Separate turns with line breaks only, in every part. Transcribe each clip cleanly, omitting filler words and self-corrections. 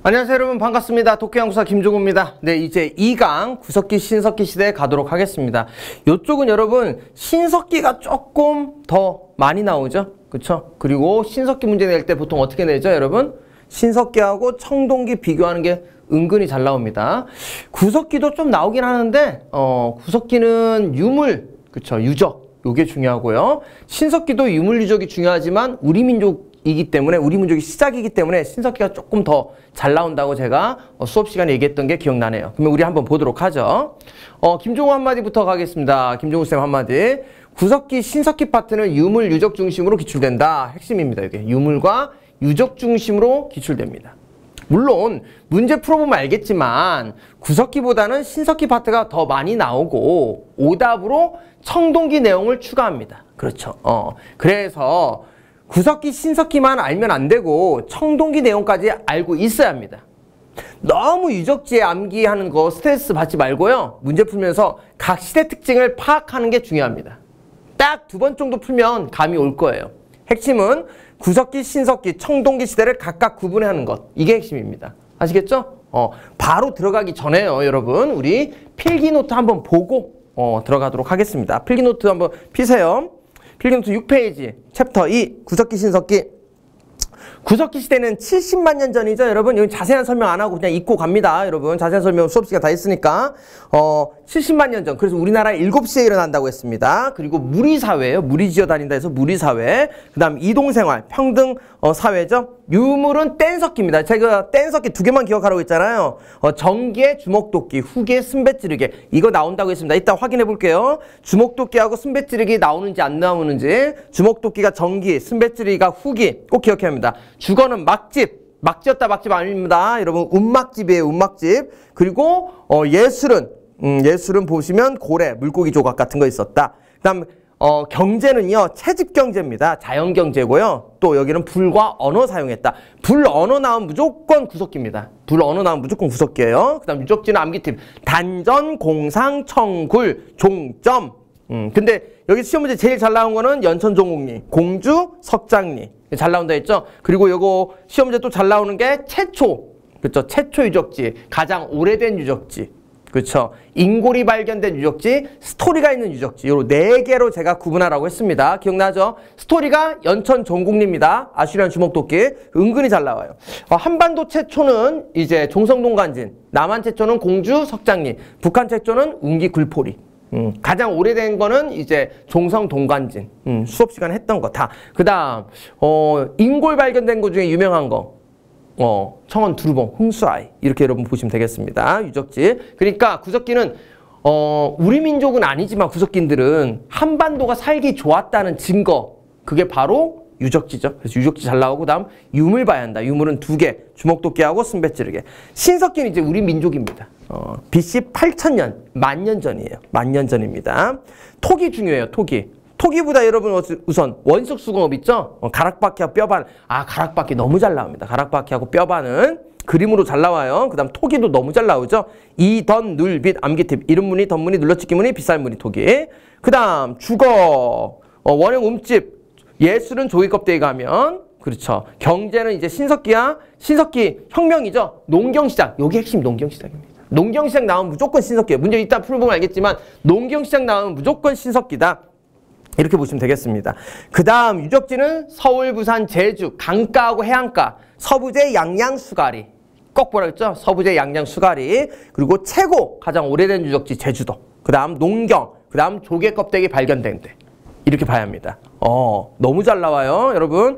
안녕하세요 여러분, 반갑습니다. 독해연구사 김종우입니다. 네, 이제 2강 구석기 신석기 시대에 가도록 하겠습니다. 이쪽은 여러분 신석기가 조금 더 많이 나오죠, 그쵸? 그리고 신석기 문제 낼 때 보통 어떻게 내죠 여러분? 신석기하고 청동기 비교하는 게 은근히 잘 나옵니다. 구석기도 좀 나오긴 하는데 구석기는 유물, 그쵸, 유적, 요게 중요하고요. 신석기도 유물 유적이 중요하지만 우리 민족이기 때문에, 우리 민족이 시작이기 때문에 신석기가 조금 더 잘 나온다고 제가 수업 시간에 얘기했던 게 기억나네요. 그러면 우리 한번 보도록 하죠. 김종우 한마디부터 가겠습니다. 김종우 쌤 한마디. 구석기 신석기 파트는 유물 유적 중심으로 기출된다. 핵심입니다. 이게 유물과 유적 중심으로 기출됩니다. 물론 문제 풀어보면 알겠지만 구석기보다는 신석기 파트가 더 많이 나오고 오답으로 청동기 내용을 추가합니다. 그렇죠. 그래서 구석기 신석기만 알면 안 되고 청동기 내용까지 알고 있어야 합니다. 너무 유적지에 암기하는 거 스트레스 받지 말고요. 문제 풀면서 각 시대 특징을 파악하는 게 중요합니다. 딱 2번 정도 풀면 감이 올 거예요. 핵심은 구석기, 신석기, 청동기 시대를 각각 구분하는 것. 이게 핵심입니다. 아시겠죠? 바로 들어가기 전에요, 여러분. 우리 필기노트 한번 보고 들어가도록 하겠습니다. 필기노트 한번 피세요. 필기노트 6페이지, 챕터 2, 구석기, 신석기. 구석기 시대는 70만 년 전이죠, 여러분. 여기 자세한 설명 안 하고 그냥 읽고 갑니다, 여러분. 자세한 설명 수업 시간 다 했으니까. 70만 년 전. 그래서 우리나라 7시에 일어난다고 했습니다. 그리고 무리사회예요. 무리지어 다닌다 해서 무리사회. 그 다음 이동생활, 평등 사회죠. 유물은 뗀석기입니다. 제가 뗀석기 2개만 기억하라고 했잖아요. 전기의 주먹도끼, 후기의 순배찌르기. 이거 나온다고 했습니다. 이따 확인해 볼게요. 주먹도끼하고 순배찌르기 나오는지 안 나오는지. 주먹도끼가 전기, 순배찌르기가 후기. 꼭 기억해야 합니다. 주거는 막집. 막지였다 막집 아닙니다. 여러분 운막집이에요. 운막집. 그리고 예술은 보시면 고래, 물고기 조각 같은 거 있었다. 그 다음 경제는요, 채집 경제입니다. 자연 경제고요. 또 여기는 불과 언어 사용했다. 불 언어 나오면 무조건 구석기입니다. 불 언어 나오면 무조건 구석기예요. 그 다음 유적지는 암기팁. 단전, 공상, 청굴, 종점. 근데 여기 시험 문제 제일 잘 나온 거는 연천종국리, 공주, 석장리. 잘 나온다 했죠? 그리고 요거 시험 문제 또 잘 나오는 게 최초. 그렇죠? 최초 유적지. 가장 오래된 유적지. 그렇죠. 인골이 발견된 유적지, 스토리가 있는 유적지. 요 4개로 제가 구분하라고 했습니다. 기억나죠? 스토리가 연천 종국리입니다. 아슈리안 주먹도끼. 은근히 잘 나와요. 한반도 최초는 이제 종성동관진. 남한 최초는 공주 석장리. 북한 최초는 운기 굴포리. 가장 오래된 거는 이제 종성동관진. 수업 시간에 했던 거 다. 그 다음, 인골 발견된 거 중에 유명한 거. 청원 두루봉, 흥수아이. 이렇게 여러분 보시면 되겠습니다. 유적지. 그러니까 구석기는, 우리 민족은 아니지만 구석기들은 한반도가 살기 좋았다는 증거. 그게 바로 유적지죠. 그래서 유적지 잘 나오고, 다음 유물 봐야 한다. 유물은 2개. 주먹도끼하고 순배찌르기. 신석기는 이제 우리 민족입니다. BC 8000년, 10,000년 전이에요. 10,000년 전입니다. 토기 중요해요, 토기. 토기보다 여러분 우선 원석 수공업 있죠? 가락바퀴하고 뼈반. 가락바퀴 너무 잘 나옵니다. 가락바퀴하고 뼈반은 그림으로 잘 나와요. 그 다음 토기도 너무 잘 나오죠? 이던, 눌, 빛, 암기팁. 이름무늬, 덧무늬, 눌러찍기무늬, 빗살무늬, 토기. 그 다음 주거, 원형 움집. 예술은 조개껍데기 가면. 그렇죠. 경제는 이제 신석기야. 신석기 혁명이죠. 농경시장. 여기 핵심 농경시장입니다. 농경시장 나오면 무조건 신석기예요. 문제 이따 풀어보면 알겠지만 농경시장 나오면 무조건 신석기다. 이렇게 보시면 되겠습니다. 그 다음 유적지는 서울, 부산, 제주, 강가하고 해안가, 서부제, 양양, 수가리. 꼭 뭐라 그랬죠? 서부제, 양양, 수가리. 그리고 최고 가장 오래된 유적지 제주도. 그 다음 농경, 그 다음 조개 껍데기 발견된 데. 이렇게 봐야 합니다. 너무 잘 나와요, 여러분.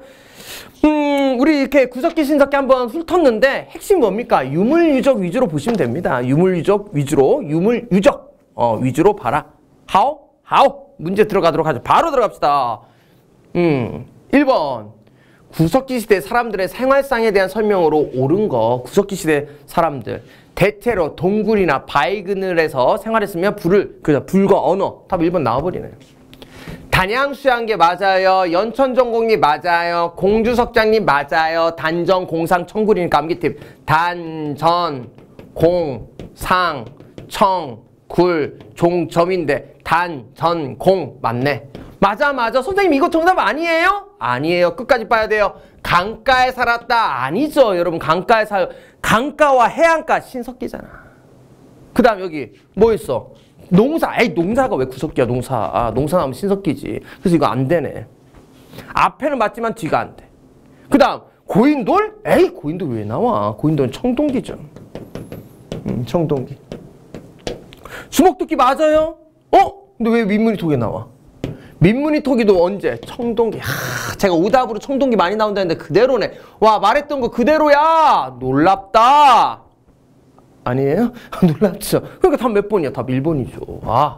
우리 이렇게 구석기, 신석기 한번 훑었는데 핵심 뭡니까? 유물 유적 위주로 보시면 됩니다. 유물 유적 위주로, 유물 유적 위주로 봐라. How? 문제 들어가도록 하죠. 바로 들어갑시다. 1번. 구석기 시대 사람들의 생활상에 대한 설명으로 옳은 거. 구석기 시대 사람들. 대체로 동굴이나 바위 그늘에서 생활했으면 불과 언어. 답 1번 나와버리네요. 단양 수양계 맞아요. 연천종국리 맞아요. 공주석장리 맞아요. 단전, 공상, 청굴이니까 암기팁. 단전, 공상, 청, 굴, 종점인데 단, 전, 공 맞네. 맞아. 선생님 이거 정답 아니에요? 아니에요. 끝까지 봐야 돼요. 강가에 살았다. 아니죠. 여러분 강가와 해안가 신석기잖아. 그 다음 여기 뭐 있어? 농사. 에이, 농사가 왜 구석기야, 농사. 아, 농사 나오면 신석기지. 그래서 이거 안 되네. 앞에는 맞지만 뒤가 안 돼. 그 다음 고인돌? 에이, 고인돌 왜 나와? 고인돌은 청동기죠. 청동기. 주먹토끼 맞아요? 근데 왜 민문이토기 나와? 민문이토기도 언제? 청동기. 제가 오답으로 청동기 많이 나온다는데 그대로네. 와, 말했던 거 그대로야. 놀랍다. 아니에요? 놀랍죠. 그러니까 답 몇 번이야? 답 1번이죠.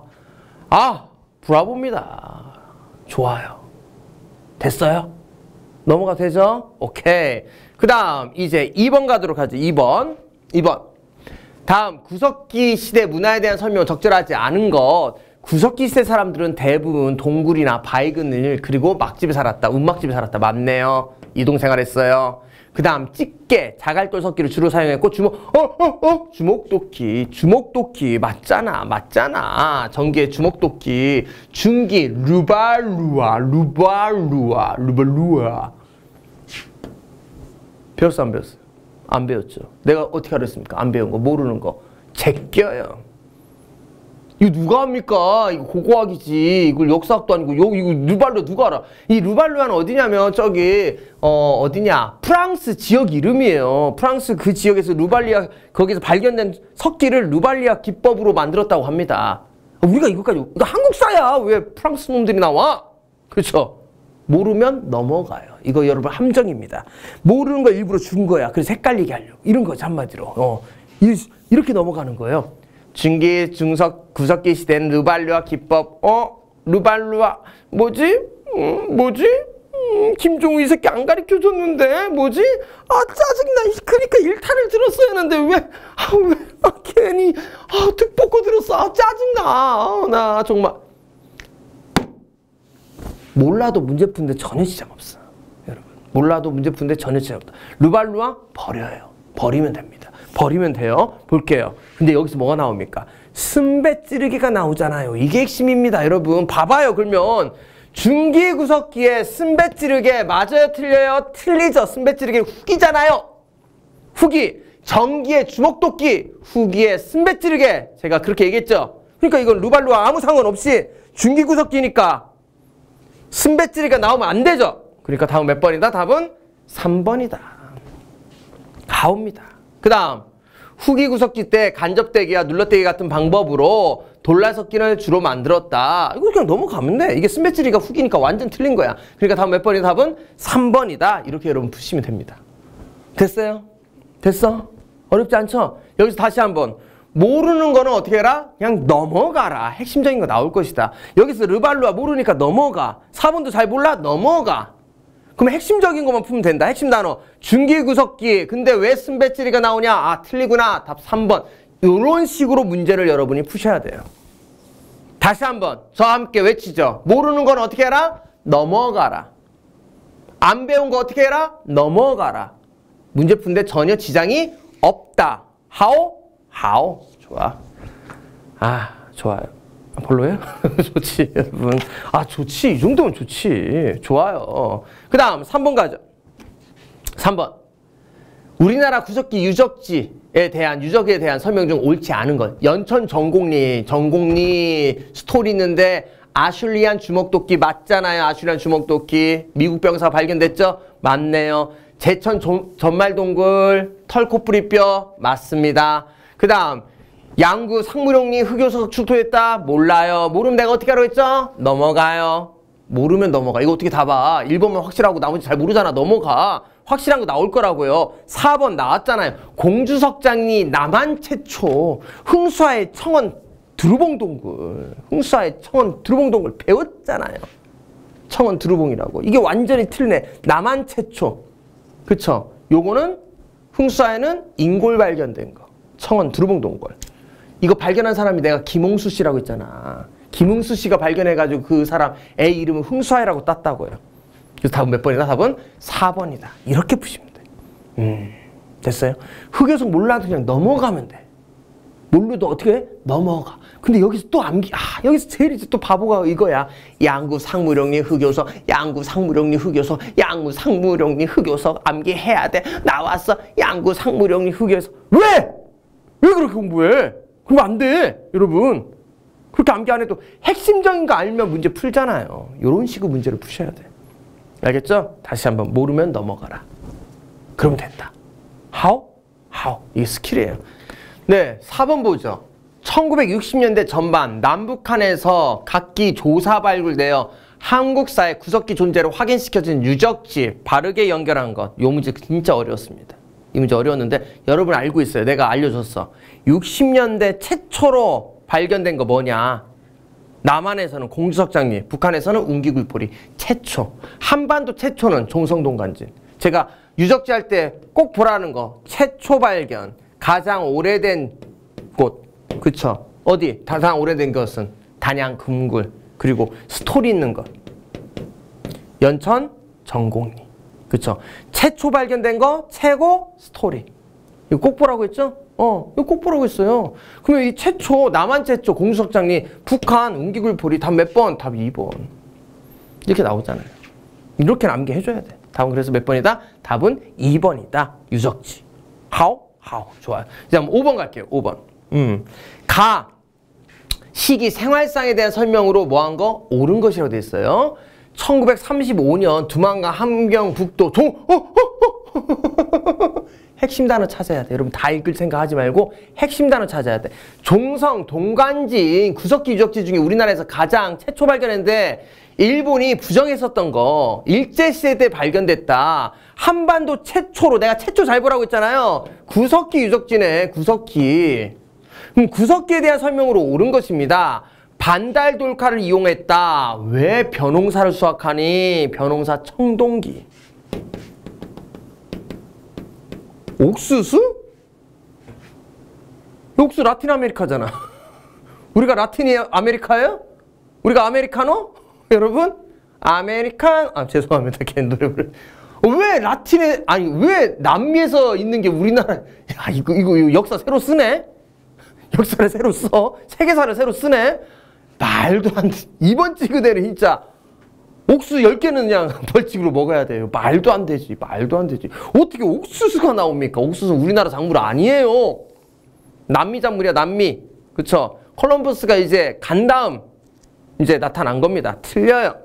브라보입니다. 좋아요. 됐어요? 넘어가 되죠? 오케이. 그 다음 이제 2번 가도록 하죠. 2번. 다음 구석기 시대 문화에 대한 설명은 적절하지 않은 것. 구석기 시대 사람들은 대부분 동굴이나 바위그늘 그리고 막집에 살았다. 운막집에 살았다. 맞네요. 이동생활했어요. 그 다음 집게, 자갈돌 섞기를 주로 사용했고 주먹도끼 맞잖아. 전기의 주먹도끼. 중기 루발루아. 배웠어 안 배웠어? 안 배웠죠. 내가 어떻게 알았습니까? 안 배운 거, 모르는 거 제껴요. 이거 누가 합니까? 이거 고고학이지. 이걸 역사학도 아니고 이거 루발루아 누가 알아? 이 루발루아는 어디냐면 저기 어디냐? 프랑스 지역 이름이에요. 프랑스 그 지역에서 루발리아 거기서 발견된 석기를 루발리아 기법으로 만들었다고 합니다. 우리가 이거 한국사야. 왜 프랑스 놈들이 나와? 그렇죠? 모르면 넘어가요. 이거 여러분 함정입니다. 모르는 걸 일부러 준 거야. 그래서 헷갈리게 하려고. 이런 거지 한마디로. 이렇게 넘어가는 거예요. 중기, 중석, 구석기 시대는 루발루아 기법. 루발루아 뭐지? 김종우 이 새끼 안 가르쳐줬는데 뭐지? 짜증나. 그러니까 일탄을 들었어야 하는데 왜 괜히 득 들었어. 짜증나. 나 정말 몰라도 문제 푸는데 전혀 지장 없어. 여러분 몰라도 문제 푸는데 전혀 지장 없다. 루발루아 버려요. 버리면 됩니다. 버리면 돼요. 볼게요. 근데 여기서 뭐가 나옵니까? 쓴배찌르기가 나오잖아요. 이게 핵심입니다. 여러분 봐봐요. 그러면 중기구석기에 쓴배찌르기 맞아요? 틀려요? 틀리죠. 쓴배찌르기 후기잖아요. 후기. 전기의 주먹도끼. 후기의 쓴배찌르기. 제가 그렇게 얘기했죠. 그러니까 이건 루발루아 아무 상관없이 중기구석기니까 쓴배찌르기가 나오면 안 되죠. 그러니까 다음 몇 번이다? 답은 3번이다. 가옵니다. 그 다음 후기 구석기 때 간접대기와 눌러대기 같은 방법으로 돌날석기를 주로 만들었다. 이거 그냥 넘어가면 돼. 이게 쓴배찌르기가 후기니까 완전 틀린 거야. 그러니까 다음 몇 번이다? 답은 3번이다. 이렇게 여러분 푸시면 됩니다. 됐어요? 됐어? 어렵지 않죠? 여기서 다시 한번 모르는 거는 어떻게 해라? 그냥 넘어가라. 핵심적인 거 나올 것이다. 여기서 르발루아 모르니까 넘어가. 4번도 잘 몰라? 넘어가. 그럼 핵심적인 것만 풀면 된다. 핵심 단어. 중기구석기. 근데 왜 쓴배찌리가 나오냐? 틀리구나. 답 3번. 이런 식으로 문제를 여러분이 푸셔야 돼요. 다시 한번 저와 함께 외치죠. 모르는 건 어떻게 해라? 넘어가라. 안 배운 거 어떻게 해라? 넘어가라. 문제 푸는데 전혀 지장이 없다. How? 좋아. 좋아요. 별로예요? 좋지, 여러분. 좋지. 이 정도면 좋지. 좋아요. 그 다음 3번 가죠. 3번. 우리나라 구석기 유적에 대한 설명 중 옳지 않은 것. 연천 전곡리 스토리 있는데 아슐리안 주먹도끼 맞잖아요. 아슐리안 주먹도끼. 미국 병사 발견됐죠? 맞네요. 제천 전말동굴 털코뿌리뼈 맞습니다. 그 다음 양구 상무룡리 흑요석 출토했다? 몰라요. 모르면 내가 어떻게 하라고 했죠? 넘어가요. 모르면 넘어가. 이거 어떻게 다 봐. 1번만 확실하고 나머지 잘 모르잖아. 넘어가. 확실한 거 나올 거라고요. 4번 나왔잖아요. 공주석장리 남한 최초 흥수화의 청원 두루봉동굴. 흥수화의 청원 두루봉동굴 배웠잖아요. 청원 두루봉이라고. 이게 완전히 틀리네. 남한 최초. 그쵸? 요거는 흥수화에는 인골 발견된 거. 청원 두루봉동굴. 이거 발견한 사람이 내가 김홍수 씨라고 했잖아. 김홍수 씨가 발견해가지고 그 사람 애 이름은 흥수아이라고 땄다고요. 그래서 답은 몇 번이다? 답은 4번이다. 이렇게 푸시면 돼. 됐어요? 흑요석 몰라도 그냥 넘어가면 돼. 뭘로도 어떻게 해? 넘어가. 근데 여기서 또 암기, 여기서 제일 이제 또 바보가 이거야. 양구 상무령리 흑요석, 양구 상무령리 흑요석, 양구 상무령리 흑요석 암기해야 돼. 나왔어. 양구 상무령리 흑요석. 왜? 왜 그렇게 공부해? 그러면 안 돼, 여러분. 그렇게 암기 안 해도 핵심적인 거 알면 문제 풀잖아요. 이런 식으로 문제를 푸셔야 돼. 알겠죠? 다시 한번 모르면 넘어가라. 그러면 된다. How? How? 이게 스킬이에요. 네, 4번 보죠. 1960년대 전반 남북한에서 각기 조사 발굴되어 한국사의 구석기 존재를 확인시켜준 유적지 바르게 연결한 것. 이 문제 진짜 어려웠습니다. 이 문제 어려웠는데 여러분 알고 있어요. 내가 알려줬어. 60년대 최초로 발견된 거 뭐냐. 남한에서는 공주석장리, 북한에서는 웅기굴포리. 최초. 한반도 최초는 종성동관진. 제가 유적지 할 때 꼭 보라는 거. 최초 발견. 가장 오래된 곳. 그쵸? 어디? 가장 오래된 것은 단양 금굴. 그리고 스토리 있는 것. 연천 정곡리. 그쵸? 최초 발견된 거 최고 스토리. 이거 꼭 보라고 했죠? 이거 꼭 보라고 했어요. 그러면 이 최초, 남한 최초 공주석장리, 북한 웅기굴포리 답 몇 번? 답 2번. 이렇게 나오잖아요. 이렇게 암기해줘야 돼. 답은 그래서 몇 번이다? 답은 2번이다. 유적지. How? 좋아요. 이제 한번 5번 갈게요. 5번. 가. 시기 생활상에 대한 설명으로 뭐 한 거? 옳은 것이라고 돼 있어요. 1935년 두만강 함경북도 핵심 단어 찾아야 돼. 여러분 다 읽을 생각 하지 말고 핵심 단어 찾아야 돼. 종성, 동관진, 구석기 유적지 중에 우리나라에서 가장 최초 발견했는데 일본이 부정했었던 거. 일제시대 때 발견됐다. 한반도 최초로, 내가 최초 잘 보라고 했잖아요. 구석기 유적지네. 구석기. 그럼 구석기에 대한 설명으로 옳은 것입니다. 반달 돌칼을 이용했다. 왜 벼농사를 수확하니? 벼농사 청동기. 옥수수? 옥수 라틴 아메리카잖아. 우리가 라틴 아메리카예요? 우리가 아메리카노? 여러분? 죄송합니다. 걔 노래 부르. 왜 라틴에, 아니, 왜 남미에서 있는 게 우리나라, 이거 역사 새로 쓰네? 역사를 새로 써? 세계사를 새로 쓰네? 말도 안 돼. 이번 찌그대는 진짜 옥수수 10개는 그냥 벌칙으로 먹어야 돼요. 말도 안 되지. 말도 안 되지. 어떻게 옥수수가 나옵니까? 옥수수 우리나라 작물 아니에요. 남미 작물이야, 남미. 그쵸? 콜럼버스가 이제 간 다음 이제 나타난 겁니다. 틀려요.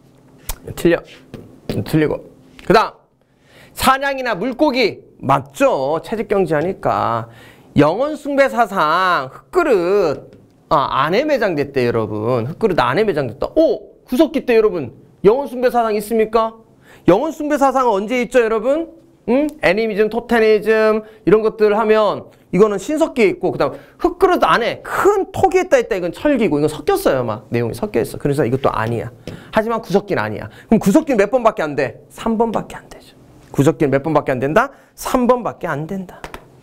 틀리고. 그 다음. 사냥이나 물고기. 맞죠? 채집경제하니까. 영원숭배사상 흙그릇 안에 매장됐대, 여러분. 흙그릇 안에 매장됐다. 구석기 때 여러분 영원숭배사상 있습니까? 영원숭배사상은 언제 있죠, 여러분? 애니미즘, 토테니즘 이런 것들 하면 이거는 신석기에 있고, 그 다음 흙그릇 안에 큰 톡이 있다. 이건 철기고, 이건 섞였어요. 막 내용이 섞여있어. 그래서 이것도 아니야. 하지만 구석기는 아니야. 그럼 구석기는 몇 번밖에 안 돼? 3번밖에 안 되죠. 구석기는 몇 번밖에 안 된다? 3번밖에 안 된다.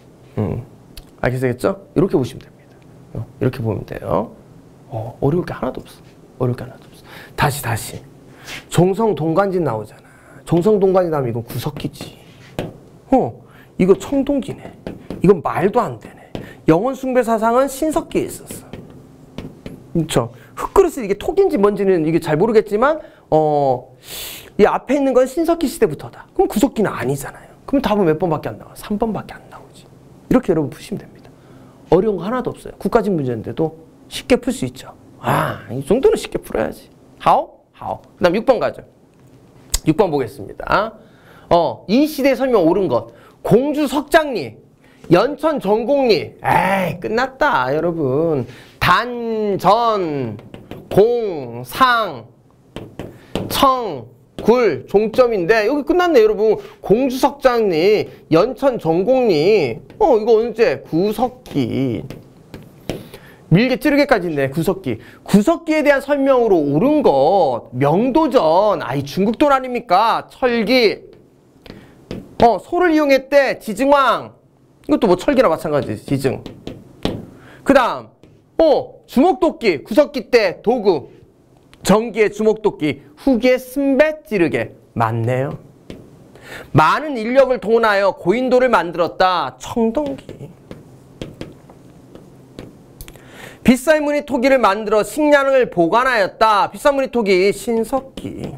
알겠죠? 이렇게 보시면 됩니다. 이렇게 보면 돼요. 어려울 게 하나도 없어. 다시. 종성동관진 나오잖아. 종성동관진 나오면 이건 구석기지. 이거 청동기네. 이건 말도 안 되네. 영원숭배사상은 신석기에 있었어. 그렇죠? 흙그릇이 이게 톡인지 뭔지는 이게 잘 모르겠지만 이 앞에 있는 건 신석기 시대부터다. 그럼 구석기는 아니잖아요. 그럼 답은 몇 번밖에 안 나와? 3번밖에 안 나오지. 이렇게 여러분 푸시면 됩니다. 어려운 거 하나도 없어요. 국가직 문제인데도 쉽게 풀 수 있죠. 이 정도는 쉽게 풀어야지. How? 그 다음 6번 가죠. 6번 보겠습니다. 이 시대 설명 옳은 것. 공주석장리, 연천 정곡리. 끝났다, 여러분. 단, 전, 공, 상, 청, 굴, 종점인데 여기 끝났네, 여러분. 공주석장리, 연천 정곡리. 이거 언제? 구석기. 밀개 찌르개까지 있네. 구석기. 구석기에 대한 설명으로 옳은 것. 명도전. 이 중국돈 아닙니까? 철기. 소를 이용했대. 지증왕. 이것도 뭐 철기나 마찬가지지. 지증. 그 다음 주먹도끼. 구석기 때 도구. 전기의 주먹도끼. 후기의 쓴배 찌르개. 맞네요. 많은 인력을 동원하여 고인돌을 만들었다. 청동기. 비쌀 무늬 토기를 만들어 식량을 보관하였다. 비싼 무늬 토기 신석기.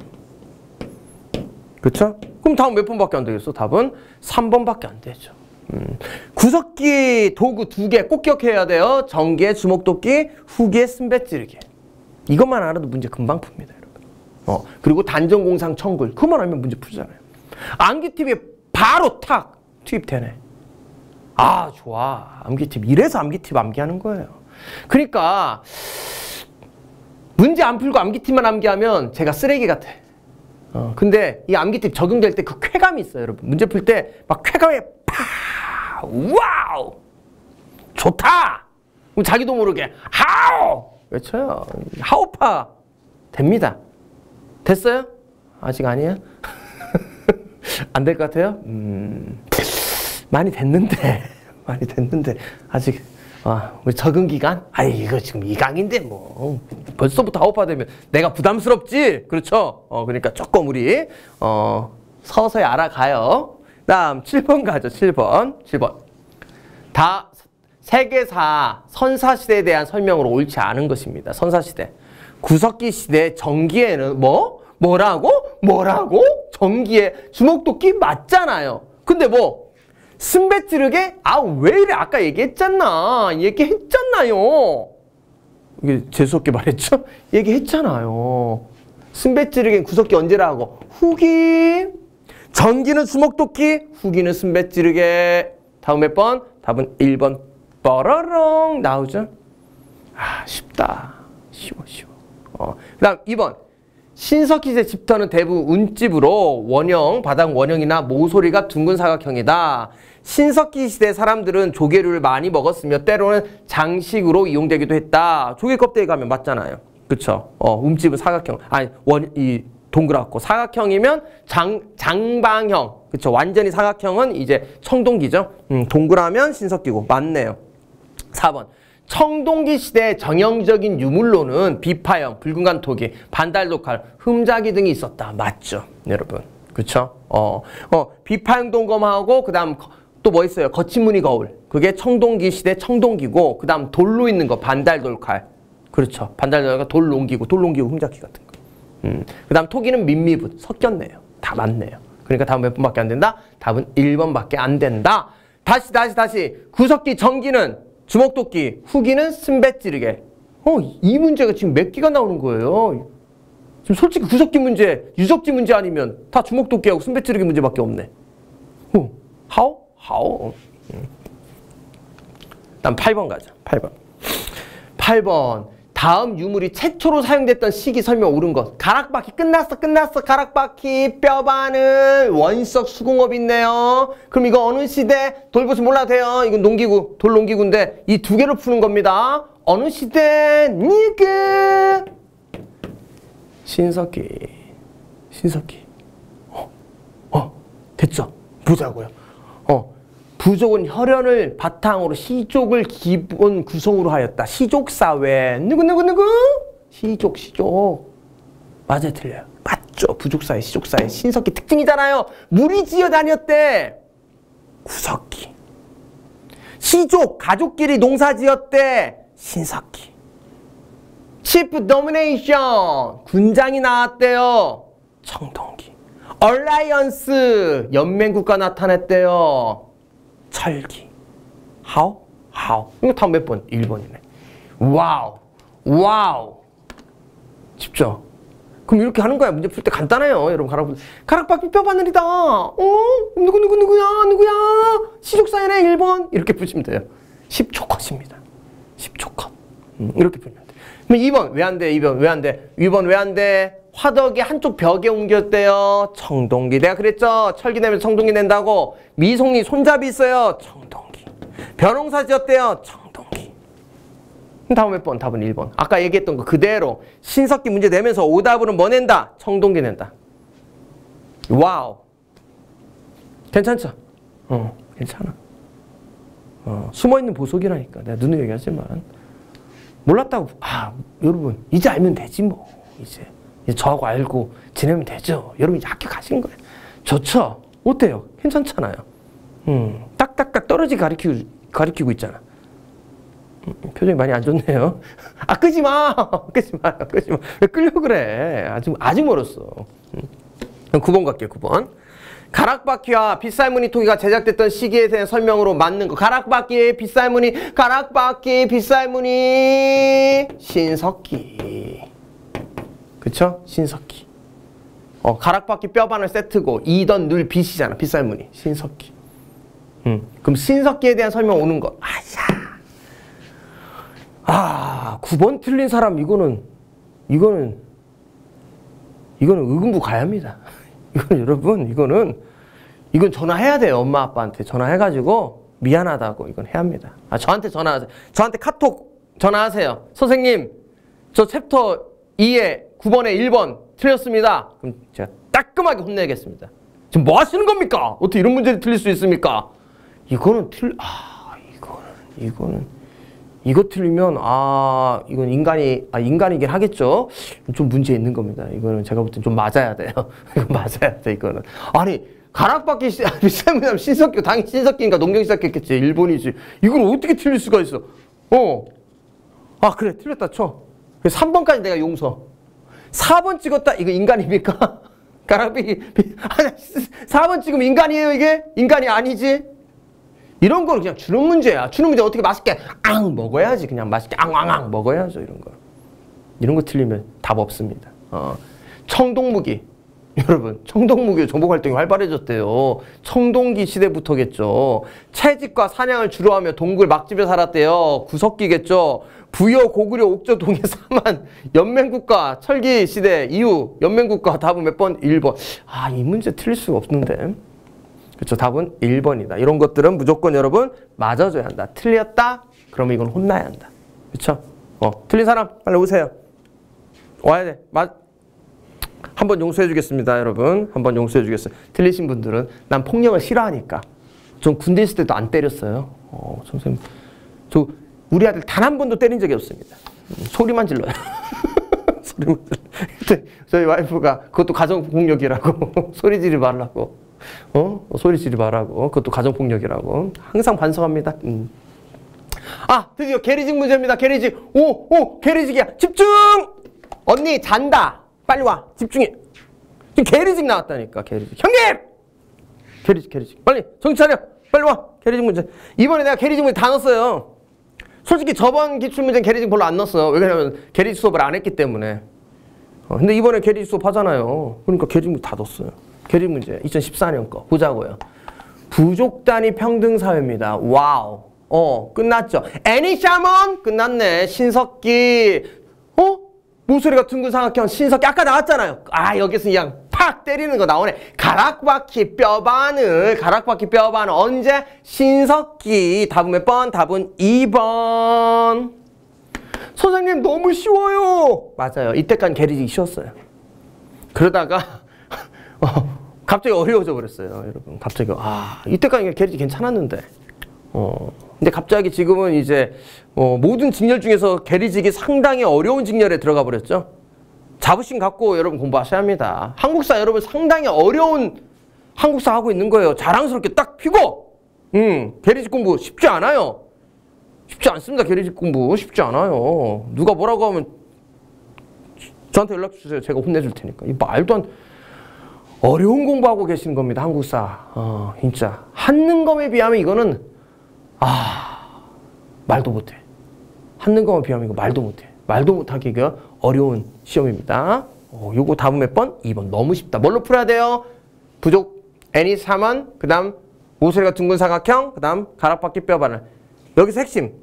그쵸? 그럼 다음 몇 번밖에 안 되겠어? 답은 3번밖에 안 되죠. 구석기 도구 2개 꼭 기억해야 돼요. 전기의 주먹도끼, 후기의 쓴배찌르기. 이것만 알아도 문제 금방 풉니다, 여러분. 그리고 단전공상 청굴. 그것만 알면 문제 풀잖아요. 암기팁이 바로 탁 투입되네. 아, 좋아. 암기팁. 이래서 암기팁 암기하는 거예요. 그러니까 문제 안 풀고 암기팁만 암기하면 제가 쓰레기 같아. 근데 이 암기팁 적용될 때 그 쾌감이 있어요, 여러분. 문제 풀 때 막 쾌감에 파! 와우! 좋다! 그럼 자기도 모르게 하우! 외쳐요. 하우파! 됩니다. 됐어요? 아직 아니에요? 안 될 것 같아요? 많이 됐는데 아직 우리 적응 기간? 아니 이거 지금 2강인데 뭐 벌써부터 하우파되면 내가 부담스럽지? 그렇죠? 그러니까 조금 우리 서서히 알아가요. 다음 7번 가죠. 7번 다 세계사 선사시대에 대한 설명으로 옳지 않은 것입니다. 선사시대 구석기 시대 전기에는 뭐라고? 전기에 주먹도끼 맞잖아요. 근데 쓴배찌르게? 왜 이래? 아까 얘기했잖아요. 이게 재수없게 말했죠? 얘기했잖아요. 쓴배찌르기는 구석기 언제라고? 후기. 전기는 주먹도끼, 후기는 쓴배찌르게. 다음 몇 번? 답은 1번. 뻐러렁 나오죠? 쉽다. 쉬워. 그 다음 2번. 신석기시대 집터는 대부분 운집으로 원형, 바닥 원형이나 모서리가 둥근 사각형이다. 신석기 시대 사람들은 조개류를 많이 먹었으며 때로는 장식으로 이용되기도 했다. 조개 껍데기 가면 맞잖아요. 그쵸? 움집은 사각형. 동그랗고 사각형이면 장방형. 그쵸? 완전히 사각형은 이제 청동기죠. 동그라면 신석기고 맞네요. 4번. 청동기 시대 전형적인 유물로는 비파형, 붉은간 토기, 반달독칼, 흠자기 등이 있었다. 맞죠, 여러분? 그쵸? 비파형 동검하고 그다음 또 뭐 있어요? 거친 무늬 거울. 그게 청동기 시대 청동기고 그다음 돌로 있는 거 반달돌칼. 그렇죠. 반달돌칼 돌 옮기고 흠자기 같은 거. 그다음 토기는 민미분 섞였네요. 다 맞네요. 그러니까 답은 몇 번밖에 안 된다? 답은 1번밖에 안 된다. 다시. 구석기 전기는 주먹도끼, 후기는 쓴배찌르게. 이 문제가 지금 몇 개가 나오는 거예요. 지금 솔직히 구석기 문제, 유적지 문제 아니면 다 주먹도끼하고 쓴배찌르기 문제밖에 없네. 하오? 다음 8번 가자. 8번. 다음 유물이 최초로 사용됐던 시기 설명 옳은 것. 가락바퀴 끝났어. 가락바퀴 뼈바늘 원석 수공업 있네요. 그럼 이거 어느 시대? 돌보시 몰라도 돼요. 이건 농기구, 돌농기구인데 이 2개를 푸는 겁니다. 어느 시대? 니그 신석기. 됐죠? 보자고요. 부족은 혈연을 바탕으로 시족을 기본 구성으로 하였다. 시족사회. 누구? 시족. 맞아요, 틀려요? 맞죠. 부족사회, 시족사회. 신석기 특징이잖아요. 무리지어 다녔대. 구석기. 시족, 가족끼리 농사지었대. 신석기. 치프 도미네이션. 군장이 나왔대요. 청동기. 얼라이언스. 연맹국가 나타냈대요. 철기. 하오. 이거 다음 몇 번? 1번이네. 와우. 쉽죠? 그럼 이렇게 하는 거야. 문제 풀 때 간단해요. 여러분 가락바퀴 뼈바늘이다. 누구야? 시족사회네 1번. 이렇게 푸시면 돼요. 10초 컷입니다. 10초 컷. 이렇게 풀면 돼. 그럼 2번 왜 안 돼? 2번 왜 안 돼? 화덕이 한쪽 벽에 옮겼대요. 청동기. 내가 그랬죠? 철기 내면 청동기 낸다고. 미송리 손잡이 있어요. 청동기. 벼농사 지었대요. 청동기. 다음 몇 번? 답은 1번. 아까 얘기했던 거 그대로 신석기 문제 내면서 오답으로 뭐 낸다? 청동기 낸다. 와우. 괜찮죠? 괜찮아. 숨어있는 보석이라니까. 내가 눈으로 얘기하지만 몰랐다고. 여러분 이제 알면 되지 뭐. 이제 저하고 알고 지내면 되죠. 여러분 이제 학교 가신 거예요. 좋죠? 어때요? 괜찮잖아요. 딱딱딱 떨어지게 가리키고 있잖아. 표정이 많이 안 좋네요. 아, 끄지 마! 끄지 마! 끄지 마! 왜 끌려 그래? 아직 멀었어. 9번 갈게요, 9번. 가락바퀴와 빗살무늬 토기가 제작됐던 시기에 대한 설명으로 맞는 거. 가락바퀴, 빗살무늬, 가락바퀴, 빗살무늬, 신석기. 그쵸? 신석기. 가락바퀴 뼈바늘 세트고, 이던 늘 빗이잖아. 빗살무늬. 신석기. 그럼 신석기에 대한 설명 오는 거. 아야. 9번 틀린 사람, 이거는 의금부 가야 합니다. 이건 여러분, 이건 전화해야 돼요. 엄마 아빠한테 전화해가지고 미안하다고 이건 해야 합니다. 저한테 전화하세요. 저한테 카톡 전화하세요. 선생님, 저 챕터 2에 9번에 1번 틀렸습니다. 그럼 제가 따끔하게 혼내겠습니다. 지금 뭐 하시는 겁니까? 어떻게 이런 문제를 틀릴 수 있습니까? 이거 틀리면 이건 인간이긴 하겠죠. 좀 문제 있는 겁니다. 이거는 제가 볼 땐 좀 맞아야 돼요. 이거 맞아야 돼. 이거는 아니 가락바퀴 비싸면 신석기 당연히 신석기니까 농경시작했겠지. 일본이지. 이걸 어떻게 틀릴 수가 있어? 그래 틀렸다 쳐. 3번까지 내가 용서. 4번 찍었다. 이거 인간입니까? 가락바퀴 4번 찍으면 인간이에요 이게? 인간이 아니지? 이런 거는 그냥 주는 문제야. 주는 문제 어떻게 맛있게 먹어야지. 그냥 맛있게 먹어야죠. 이런 거 틀리면 답 없습니다. 청동무기. 여러분, 청동무기 정복활동이 활발해졌대요. 청동기 시대부터겠죠. 채집과 사냥을 주로 하며 동굴 막집에 살았대요. 구석기겠죠. 부여, 고구려, 옥저, 동해, 사만, 연맹국가, 철기 시대 이후 연맹국가. 답은 몇 번? 1번. 이 문제 틀릴 수가 없는데. 그렇죠. 답은 1번이다. 이런 것들은 무조건 여러분 맞아줘야 한다. 틀렸다? 그러면 이건 혼나야 한다. 그렇죠? 틀린 사람 빨리 오세요. 와야 돼. 한번 용서해 주겠습니다, 여러분. 한번 용서해 주겠어요. 틀리신 분들은 난 폭력을 싫어하니까. 전 군대 있을 때도 안 때렸어요. 선생님. 우리 아들 단 한 번도 때린 적이 없습니다. 소리만 질러요. 소리만 질러. 저희 와이프가 그것도 가정폭력이라고 소리 지르지 말라고. 소리 지르지 말라고. 그것도 가정폭력이라고. 항상 반성합니다. 드디어 계리직 문제입니다. 계리직. 계리직이야. 집중! 언니 잔다. 빨리 와. 집중해. 지금 계리직 나왔다니까. 계리직. 형님! 계리직. 빨리 정신 차려. 빨리 와. 계리직 문제. 이번에 내가 계리직 문제 다 넣었어요. 솔직히 저번 기출문제는 계리직 별로 안 넣었어요. 왜냐면 계리직 수업을 안 했기 때문에. 근데 이번에 계리직 수업 하잖아요. 그러니까 계리직 문제 다 넣었어요. 계리직 문제 2014년 거 보자고요. 부족 단위 평등 사회입니다. 와우. 끝났죠. 애니샤먼 끝났네. 신석기. 모서리가 둥근 삼각형 신석기 아까 나왔잖아요. 여기서 그냥 팍 때리는 거 나오네. 가락바퀴 뼈바늘. 가락바퀴 뼈바늘 언제? 신석기. 답은 몇 번? 답은 2번. 선생님 너무 쉬워요. 맞아요. 이때까지 계리직이 쉬웠어요. 그러다가 갑자기 어려워져 버렸어요, 여러분. 갑자기 이때까지 계리직 괜찮았는데. 근데 갑자기 지금은 이제 모든 직렬 중에서 계리직이 상당히 어려운 직렬에 들어가 버렸죠. 자부심 갖고 여러분 공부하셔야 합니다. 한국사 여러분 상당히 어려운 한국사 하고 있는 거예요. 자랑스럽게 딱 피고. 계리직 공부 쉽지 않아요. 쉽지 않습니다. 계리직 공부 쉽지 않아요. 누가 뭐라고 하면 저한테 연락 주세요. 제가 혼내줄 테니까. 이 말도 안 어려운 공부하고 계시는 겁니다. 한국사. 진짜 한능검에 비하면 이거는 말도 못해. 한능검에 비하면 이거 말도 못해. 말도 못하기가 어려운 시험입니다. 요거 답은 몇 번? 2번. 너무 쉽다. 뭘로 풀어야 돼요? 부족 애니 3원, 그 다음 모서리가 둥근 사각형, 그 다음 가락바퀴 뼈바늘. 여기서 핵심.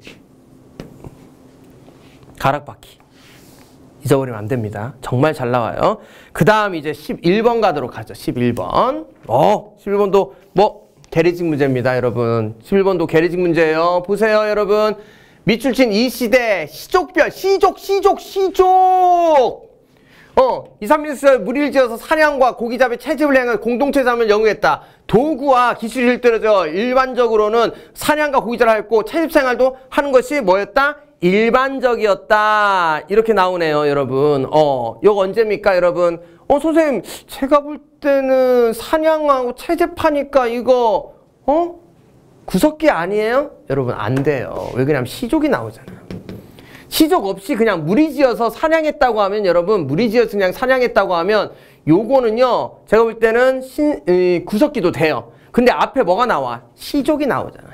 가락바퀴. 잊어버리면 안 됩니다. 정말 잘 나와요. 그 다음 이제 11번 가도록 하죠. 11번. 11번도 계리직 문제입니다, 여러분. 11번도 계리직 문제예요. 보세요, 여러분. 밑줄친 이 시대 시족별 시족. 2, 3일서 무리를 지어서 사냥과 고기잡이 채집을 행한 공동체 삶을 영위했다. 도구와 기술이 일들어져 일반적으로는 사냥과 고기잡이를 했고 채집 생활도 하는 것이 뭐였다? 일반적이었다. 이렇게 나오네요, 여러분. 이거 언제입니까, 여러분? 선생님, 제가 볼 때는 사냥하고 채집하니까 이거, 구석기 아니에요? 여러분 안 돼요. 왜 그러냐면 시족이 나오잖아요. 시족 없이 그냥 무리지어서 사냥했다고 하면 여러분 무리지어서 그냥 사냥했다고 하면 요거는요 제가 볼 때는 구석기도 돼요. 근데 앞에 뭐가 나와? 시족이 나오잖아.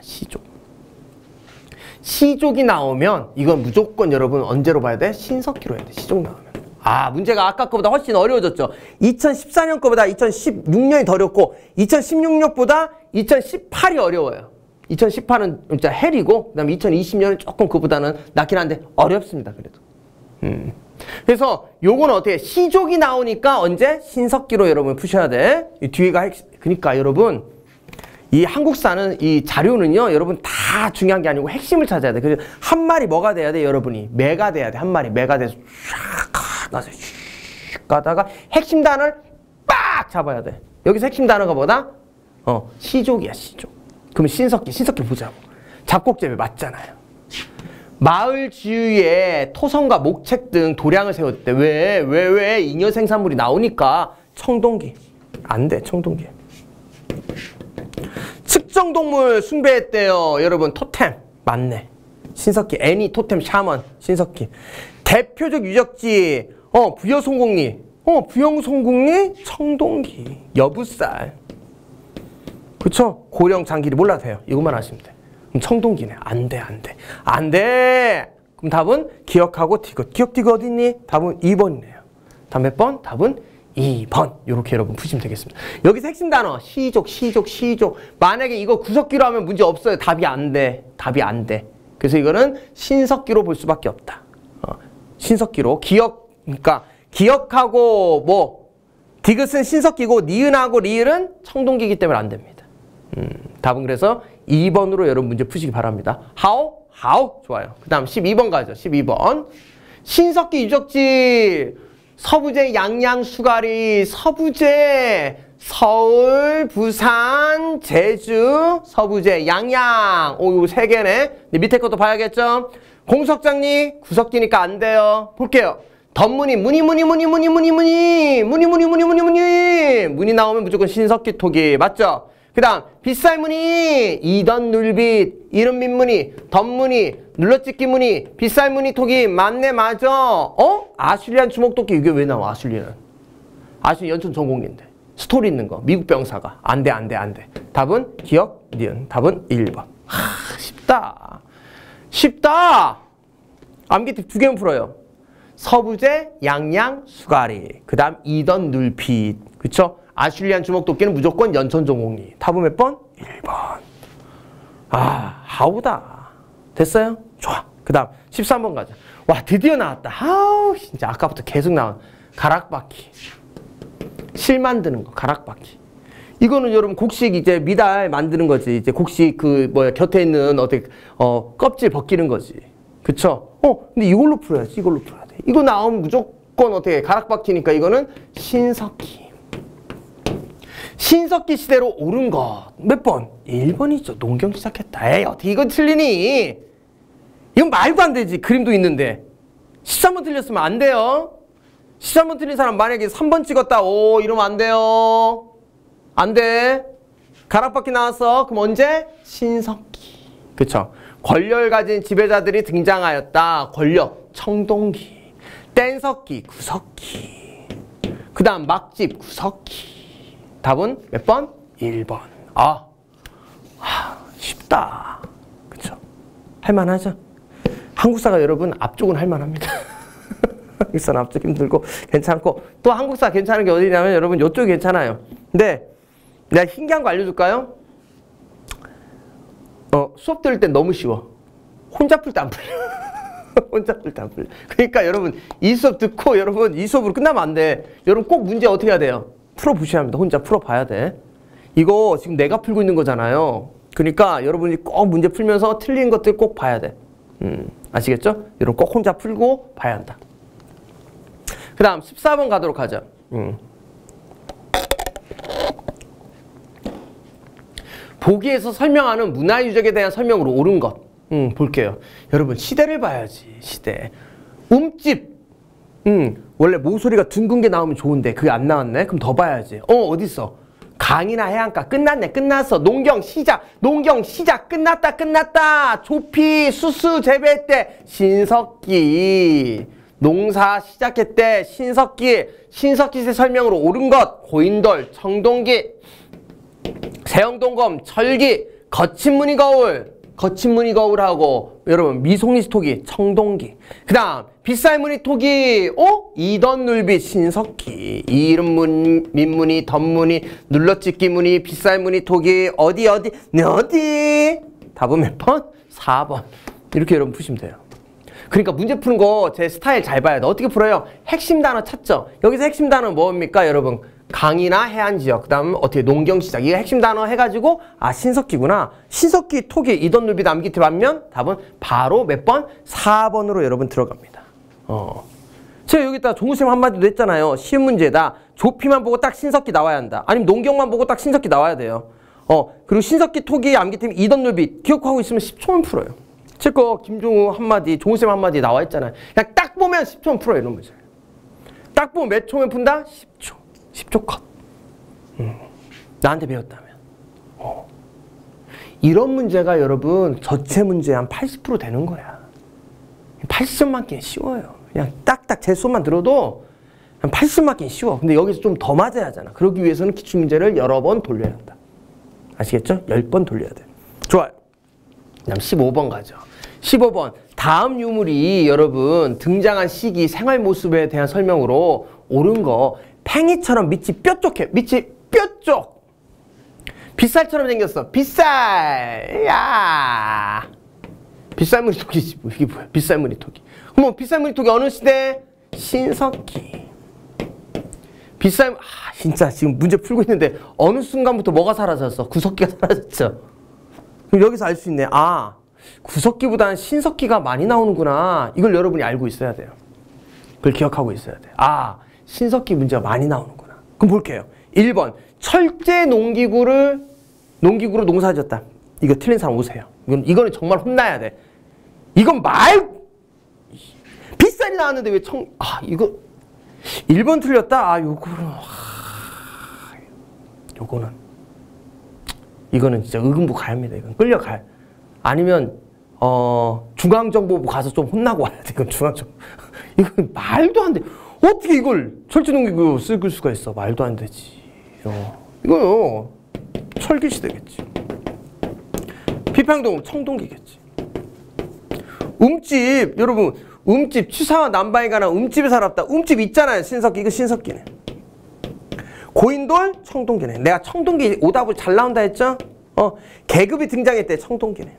시족이 나오면 이건 무조건 여러분 언제로 봐야 돼? 신석기로 해야 돼. 시족 나오면. 아, 문제가 아까 거보다 훨씬 어려워졌죠. 2014년 거보다 2016년이 더 어렵고 2016년보다 2018이 어려워요. 2018은 진짜 헬이고 그다음에 2020년은 조금 그보다는 낫긴 한데 어렵습니다. 그래도. 그래서 요거는 어떻게 시족이 나오니까 언제? 신석기로 여러분 푸셔야 돼. 이 뒤에가 그러니까 여러분 이 한국사는 이 자료는요 여러분 다 중요한 게 아니고 핵심을 찾아야 돼. 그래서 한 마리 뭐가 돼야 돼 여러분이? 매가 돼야 돼. 한 마리 매가 돼서 쫙 나서 슉 가다가 핵심 단어를 빡 잡아야 돼. 여기서 핵심 단어가 뭐다? 시족이야 시족. 그럼 신석기 보자고. 잡곡제비 맞잖아요. 마을 주위에 토성과 목책 등 도량을 세웠을 때 왜 잉여 생산물이 나오니까 청동기. 안 돼 청동기. 측정동물 숭배했대요. 여러분 토템 맞네. 신석기 애니 토템 샤먼 신석기. 대표적 유적지 부여송곡리 부영송곡리 청동기 여부살. 그쵸? 고령 장기리 몰라도 돼요. 이것만 아시면 돼. 그럼 청동기네. 안 돼. 그럼 답은 기억하고 디귿. 기억 디귿 어딨니? 답은 2번이네요. 답 몇 번? 답은 2번. 이렇게 여러분 푸시면 되겠습니다. 여기서 핵심 단어 시족. 만약에 이거 구석기로 하면 문제 없어요. 답이 안 돼. 그래서 이거는 신석기로 볼 수밖에 없다. 신석기로 그러니까 기억하고 뭐 디귿은 신석기고 니은하고 리을은 청동기이기 때문에 안 됩니다. 답은 그래서 2번으로 여러분 문제 푸시기 바랍니다. how 좋아요. 그 다음 12번 가죠. 12번 신석기 유적지 서부제 양양 수가리 서부제 서울 부산 제주 서부제 양양 요 세 개네. 근데 밑에 것도 봐야겠죠. 공석장리 구석기니까 안 돼요. 볼게요. 덧문이 문이 나오면 무조건 신석기 토기 맞죠? 그 다음 빗살무늬 이던 눌빛 이름 민무늬 덧무늬 눌러찍기 무늬 빗살무늬 토기 맞네 맞아. 아슐리안 주먹토끼 이게 왜 나와? 아슐리안 연천 전공기인데 스토리 있는 거 미국 병사가 안 돼. 답은 기억 니은 답은 1번. 쉽다. 암기팁 2개만 풀어요. 서부제 양양 수가리 그 다음 이던 눌빛 그쵸? 아슐리안 주먹토끼는 무조건 연천 전공리. 답은 몇 번? 1번. 하우다. 됐어요? 좋아. 그 다음 13번 가자. 와 드디어 나왔다. 진짜 아까부터 계속 나온 가락바퀴. 실 만드는 거 가락바퀴. 이거는 여러분 곡식 이제 미달 만드는 거지. 이제 곡식 곁에 있는 껍질 벗기는 거지. 그쵸? 근데 이걸로 풀어야지. 이걸로 풀어야 돼. 이거 나오면 무조건 가락바퀴니까 이거는 신석기. 신석기 시대로 오른 것. 몇 번? 1번이죠. 농경 시작했다. 에이, 어떻게 이거 틀리니? 이건 말도 안 되지. 그림도 있는데. 13번 틀렸으면 안 돼요. 13번 틀린 사람 만약에 3번 찍었다. 이러면 안 돼요. 안 돼. 가락바퀴 나왔어. 그럼 언제? 신석기. 그쵸? 권력을 가진 지배자들이 등장하였다. 권력. 청동기. 뗀석기. 구석기. 그 다음 막집. 구석기. 답은 몇 번? 1번. 쉽다. 그쵸? 할만하죠? 한국사가 여러분 앞쪽은 할만합니다. 한국사는 앞쪽 힘들고 괜찮고 또 한국사 괜찮은 게 어디냐면 여러분 이쪽이 괜찮아요. 근데 내가 신기한 거 알려줄까요? 수업 들을 땐 너무 쉬워. 혼자 풀 때 안 풀려. 그러니까 여러분 이 수업 듣고 여러분 이 수업으로 끝나면 안 돼. 여러분 꼭 문제 어떻게 해야 돼요? 풀어보셔야 합니다. 혼자 풀어봐야 돼. 이거 지금 내가 풀고 있는 거잖아요. 그러니까 여러분이 꼭 문제 풀면서 틀린 것들 꼭 봐야 돼. 아시겠죠? 여러분 꼭 혼자 풀고 봐야 한다. 그 다음 14번 가도록 하죠. 보기에서 설명하는 문화유적에 대한 설명으로 옳은 것. 볼게요. 여러분 시대를 봐야지. 시대. 움집. 원래 모서리가 둥근 게 나오면 좋은데 그게 안 나왔네? 그럼 더 봐야지. 어딨어? 강이나 해안가 끝났네. 끝났어. 농경 시작. 농경 시작. 끝났다. 끝났다. 조피 수수 재배 때 신석기. 농사 시작했대. 신석기. 신석기 세 설명으로 옳은 것. 고인돌, 청동기, 세영동검, 철기, 거친 무늬 거울. 거친 무늬 거울하고 여러분 미송리 토기, 청동기. 그 다음 빗살 무늬 토기, 이던눌빛 신석기. 이름 민무늬, 덧무늬, 눌러찍기 무늬, 빗살 무늬 토기. 어디? 답은 몇 번? 4번. 이렇게 여러분 푸시면 돼요. 그러니까 문제 푸는 거 제 스타일 잘 봐야 돼. 어떻게 풀어요? 핵심 단어 찾죠? 여기서 핵심 단어는 뭡니까 여러분? 강이나 해안 지역, 그 다음 어떻게 농경 시작. 이게 핵심 단어 해가지고 신석기구나. 신석기 토기 이던눌비 남기태 반면 답은 바로 몇 번? 4번으로 여러분 들어갑니다. 제가 여기다 종우쌤 한마디도 했잖아요. 쉬운 문제다. 조피만 보고 딱 신석기 나와야 한다. 아니면 농경만 보고 딱 신석기 나와야 돼요. 그리고 신석기 토기 암기태 이던눌비 기억하고 있으면 10초면 풀어요. 제 거 김종우 한마디, 종우쌤 한마디 나와 있잖아요. 그냥 딱 보면 10초면 풀어요. 이런 문제. 딱 보면 몇 초면 푼다? 10초. 10초 컷. 나한테 배웠다면. 이런 문제가 여러분 전체 문제 한 80% 되는 거야. 80점 맞기는 쉬워요. 그냥 딱딱 제 수업만 들어도 한 80점 맞기는 쉬워. 근데 여기서 좀 더 맞아야 하잖아. 그러기 위해서는 기출문제를 여러 번 돌려야 한다. 아시겠죠? 10번 돌려야 돼. 좋아요. 그다음 15번 가죠. 15번. 다음 유물이 여러분 등장한 시기, 생활 모습에 대한 설명으로 옳은 거. 팽이처럼 밑이 뾰족해. 밑이 뾰족. 빗살처럼 생겼어. 빗살. 야. 빗살무늬 토기지. 이게 뭐야? 빗살무늬 토기. 그럼 빗살무늬 토기 어느 시대? 신석기. 빗살. 진짜 지금 문제 풀고 있는데 어느 순간부터 뭐가 사라졌어? 구석기가 사라졌죠. 그럼 여기서 알 수 있네. 구석기보다는 신석기가 많이 나오는구나. 이걸 여러분이 알고 있어야 돼요. 그걸 기억하고 있어야 돼. 신석기 문제가 많이 나오는구나. 그럼 볼게요. 1번. 철제 농기구로 농사졌다. 이거 틀린 사람 오세요. 이거는 정말 혼나야 돼. 이건 빗살이 나왔는데 왜 이거 1번 틀렸다? 이거는 진짜 의금부 가야 합니다. 이건 끌려가요. 아니면 중앙정보부 가서 좀 혼나고 와야 돼. 이건 중앙정보. 이건 말도 안 돼. 어떻게 이걸 철제농기구 쓸 수가 있어? 말도 안 되지. 이거요. 철기시 되겠지. 비평동 청동기겠지. 움집 여러분 움집 취사와 남방에 관한 움집에 살았다. 움집 있잖아요. 신석기. 이거 신석기네. 고인돌 청동기네. 내가 청동기 오답을 잘 나온다 했죠? 계급이 등장했대. 청동기네.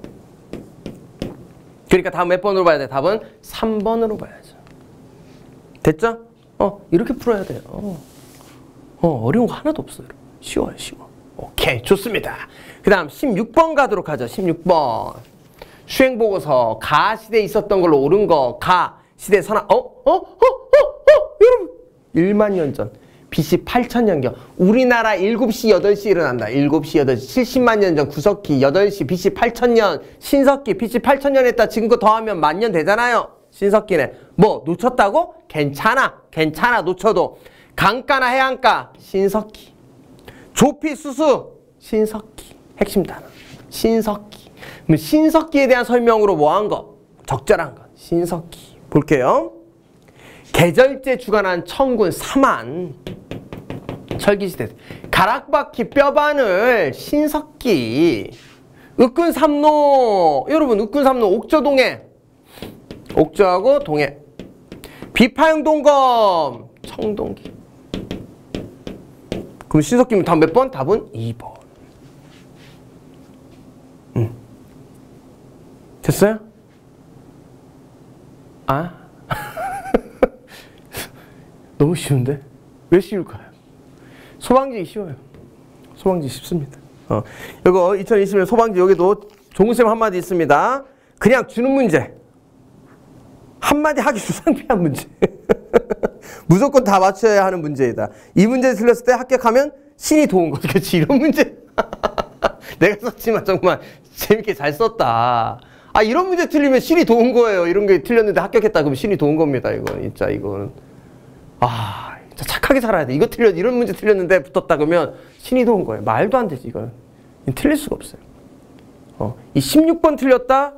그러니까 다음 몇 번으로 봐야 돼? 답은 3번으로 봐야죠. 됐죠? 이렇게 풀어야 돼요. 어려운 거 하나도 없어요. 쉬워요, 쉬워. 오케이, 좋습니다. 그 다음 16번 가도록 하죠. 16번. 수행보고서. 가시대에 있었던 걸로 옳은 거. 가시대 선화. 여러분. 1만 년 전. BC 8000년경. 우리나라 7시, 8시 일어난다. 7시, 8시. 70만 년 전 구석기 8시 BC 8000년. 신석기 BC 8000년 했다. 지금 거 더하면 10,000년 되잖아요. 신석기네. 뭐 놓쳤다고? 괜찮아. 괜찮아. 놓쳐도. 강가나 해안가. 신석기. 조피 수수. 신석기. 핵심 단어. 신석기. 그럼 신석기에 대한 설명으로 뭐 한 거? 적절한 거. 신석기. 볼게요. 계절제 주관한 청군 삼안. 철기시대. 가락바퀴 뼈바늘. 신석기. 읍근삼로. 여러분 읍근삼로 옥저동해. 옥저하고 동해. 비파용동검. 청동기. 그럼 신석기면 다음 몇 번? 답은 2번. 됐어요? 너무 쉬운데? 왜 쉬울까요? 소방지 쉬워요. 소방지 쉽습니다. 이거 2020년 소방지 여기도 종우쌤 한마디 있습니다. 그냥 주는 문제. 한마디 하기 불쌍한 문제. 무조건 다 맞춰야 하는 문제이다. 이 문제 틀렸을 때 합격하면 신이 도운 거죠. 그렇지? 이런 문제. 내가 썼지만 정말 재밌게 잘 썼다. 이런 문제 틀리면 신이 도운 거예요. 이런 게 틀렸는데 합격했다 그러면 신이 도운 겁니다. 이거 진짜 이거는. 진짜 착하게 살아야 돼. 이런 문제 틀렸는데 붙었다 그러면 신이 도운 거예요. 말도 안 되지, 이건. 틀릴 수가 없어요. 이 16번 틀렸다?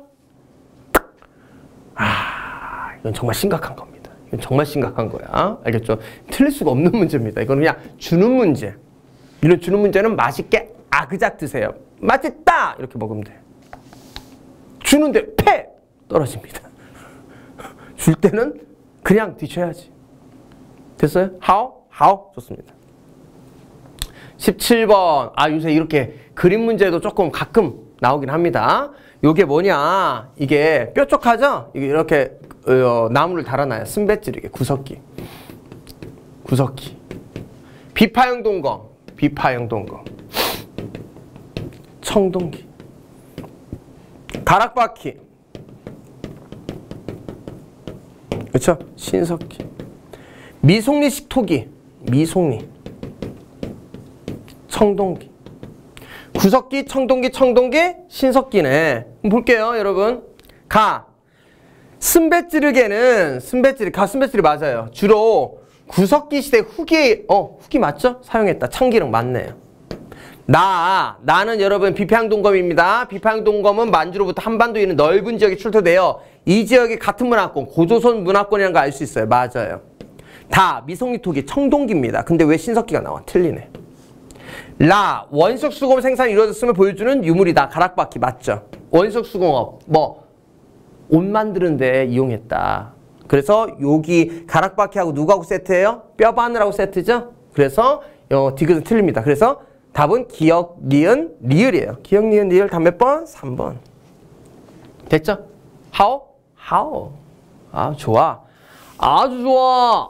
이건 정말 심각한 겁니다. 이건 정말 심각한 거야. 알겠죠? 틀릴 수가 없는 문제입니다. 이건 그냥 주는 문제. 이런 주는 문제는 맛있게 아그작 드세요. 맛있다! 이렇게 먹으면 돼. 주는데 패! 떨어집니다. 줄 때는 그냥 뒤쳐야지. 됐어요? how? 좋습니다. 17번. 요새 이렇게 그림 문제도 조금 가끔 나오긴 합니다. 요게 뭐냐? 이게 뾰족하죠? 이게 이렇게 나무를 달아놔요. 쓴배지르게 구석기. 비파형 동검. 청동기. 가락바퀴. 그렇죠? 신석기. 미송리식 토기. 미송리. 청동기. 구석기, 청동기, 신석기네. 볼게요, 여러분. 쓴배지르개는 쓴배지르 맞아요. 주로 구석기 시대 후기 맞죠? 사용했다. 참기름 맞네요. 나는 여러분 비파형 동검입니다. 비파형 동검은 만주로부터 한반도에 있는 넓은 지역에 출토되어 이 지역이 같은 문화권, 고조선 문화권이라는 거 알 수 있어요. 맞아요. 미송리 토기, 청동기입니다. 근데 왜 신석기가 나와? 틀리네. 원석 수공업 생산이 이루어졌음을 보여주는 유물이다. 가락바퀴 맞죠? 원석 수공업 옷 만드는데 이용했다. 그래서 여기 가락바퀴하고 누구하고 세트예요? 뼈바늘하고 세트죠? 그래서 디귿은 틀립니다. 그래서 답은 기역, 니은, 리을이에요. 기역, 니은, 리을 답 몇 번? 3번. 됐죠? how? 좋아. 아주 좋아.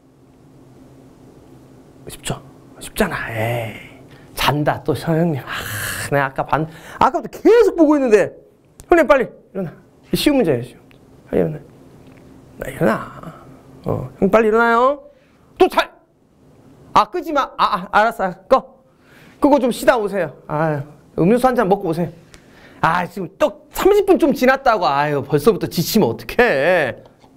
쉽잖아. 에이. 잔다 또 형님. 내가 아까부터 계속 보고 있는데 형님 빨리 일어나. 쉬운 문제예요. 빨리 일어나. 일어나. 형 빨리 일어나요. 끄지 마. 알았어. 끄고 좀 쉬다 오세요. 음료수 한 잔 먹고 오세요. 지금 또 30분 좀 지났다고. 벌써부터 지치면 어떡해.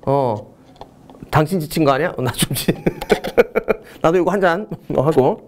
당신 지친 거 아니야? 나 좀 나도 이거 한 잔 하고.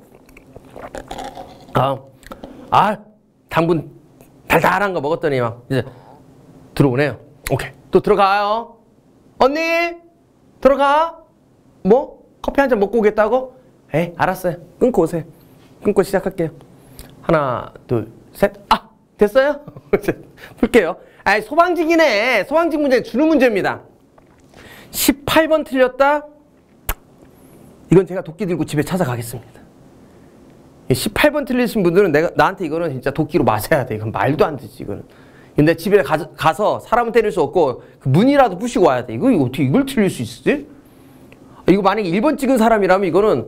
당분 달달한 거 먹었더니 막 이제 들어오네요. 오케이. 또 들어가요. 언니 들어가. 커피 한 잔 먹고 오겠다고? 알았어요. 끊고 오세요. 끊고 시작할게요. 하나, 둘, 셋. 됐어요? 풀게요. 소방직이네. 소방직 문제는 주는 문제입니다. 18번 틀렸다? 이건 제가 도끼 들고 집에 찾아가겠습니다. 18번 틀리신 분들은 나한테 이거는 진짜 도끼로 맞아야 돼. 이건 말도 안 되지, 이거는. 근데 집에 가서 사람은 때릴 수 없고 그 문이라도 부시고 와야 돼. 이거 어떻게 이걸 틀릴 수 있지? 이거 만약에 1번 찍은 사람이라면 이거는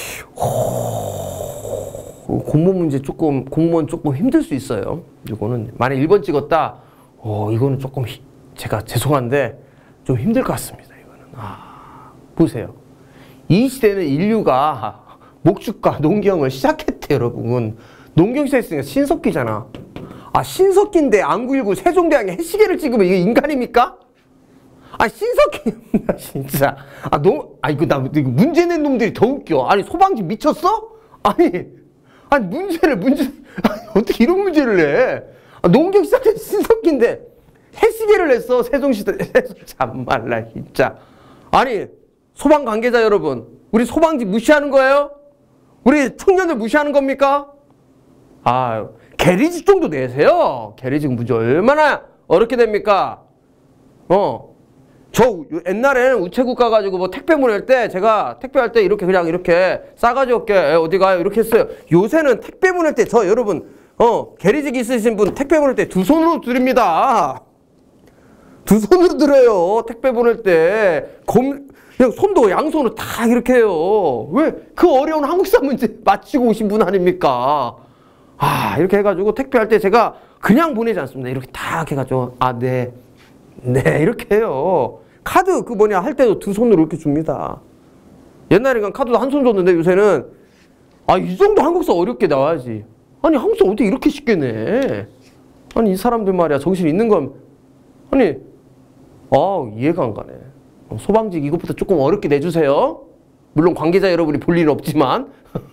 공무원 조금 힘들 수 있어요. 이거는 만약에 1번 찍었다. 이거는 조금 제가 죄송한데 좀 힘들 것 같습니다. 이거는. 보세요. 이 시대는 인류가 목축과 농경을 시작했대, 여러분. 농경 시작했으니까 신석기잖아. 신석기인데 안구일구 세종대왕이 해시계를 찍으면 이게 인간입니까? 신석기 진짜. 이거 문제 낸 놈들이 더 웃겨. 소방직 미쳤어? 문제를 어떻게 이런 문제를 내? 농경 시작한 신석기인데 해시계를 냈어. 세종시대. 참말라 진짜. 소방 관계자 여러분, 우리 소방직 무시하는 거예요? 우리 청년들 무시하는 겁니까? 계리직 정도 내세요. 계리직 문제 얼마나 어렵게 됩니까? 저 옛날에는 우체국 가가지고 택배 보낼 때 제가 택배할 때 이렇게 싸가지 없게 어디 가요? 이렇게 했어요. 요새는 택배 보낼 때 여러분 계리직 있으신 분 택배 보낼 때 두 손으로 드립니다. 두 손으로 들어요. 택배 보낼 때 그냥 손도 양손으로 다 이렇게 해요. 왜? 그 어려운 한국사 문제 마치고 오신 분 아닙니까? 이렇게 해가지고 택배할 때 제가 그냥 보내지 않습니다. 이렇게 딱 해가지고 네 이렇게 해요. 카드 할 때도 두 손으로 이렇게 줍니다. 옛날에는 카드도 한 손 줬는데 요새는 이 정도 한국사 어렵게 나와야지. 한국사 어떻게 이렇게 쉽게 내? 이 사람들 말이야 정신 있는 건 이해가 안 가네. 소방직 이것부터 조금 어렵게 내주세요. 물론 관계자 여러분이 볼 일은 없지만.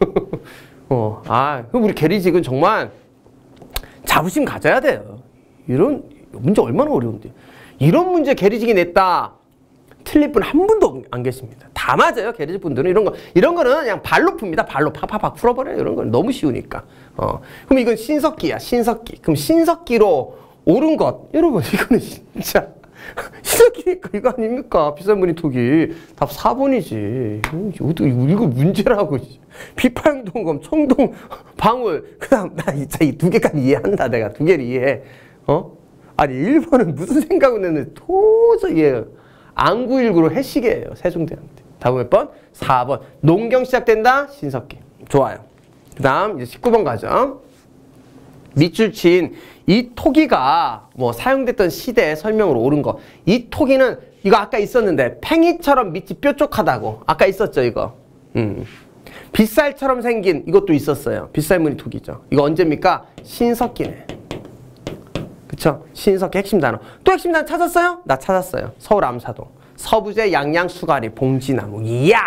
그럼 우리 계리직은 정말 자부심 가져야 돼요. 이런 문제 얼마나 어려운데. 이런 문제 계리직이 냈다. 틀릴 분 한 분도 안 계십니다. 다 맞아요. 계리직 분들은 이런 거는 그냥 발로 풉니다. 발로 팍팍팍 풀어버려요. 이런 건 너무 쉬우니까. 그럼 이건 신석기야. 신석기. 그럼 신석기로 옳은 것. 여러분 이거는 진짜 신석기니까 이거 아닙니까? 비싼 무늬톡이. 답 4번이지. 이거 문제라고. 비파용동검, 청동, 방울. 그 다음 나 진짜 이 두 개까지 이해한다. 내가 두 개를 이해해. 아니 1번은 무슨 생각을 했는데 도저히 이해가. 안구일구로 해시계예요. 세종대왕때. 답은 몇 번? 4번. 농경 시작된다? 신석기. 좋아요. 그 다음 이제 19번 가죠. 밑줄 친 이 토기가 뭐 사용됐던 시대의 설명으로 옳은 거. 이 토기는 이거 아까 있었는데 팽이처럼 밑이 뾰족하다고. 아까 있었죠 이거. 빗살처럼 생긴 이것도 있었어요. 빗살무늬 토기죠. 이거 언제입니까? 신석기네. 그쵸? 신석기 핵심 단어. 또 핵심 단어 찾았어요? 나 찾았어요. 서울 암사동. 서부제 양양 수가리 봉지나무. 이야!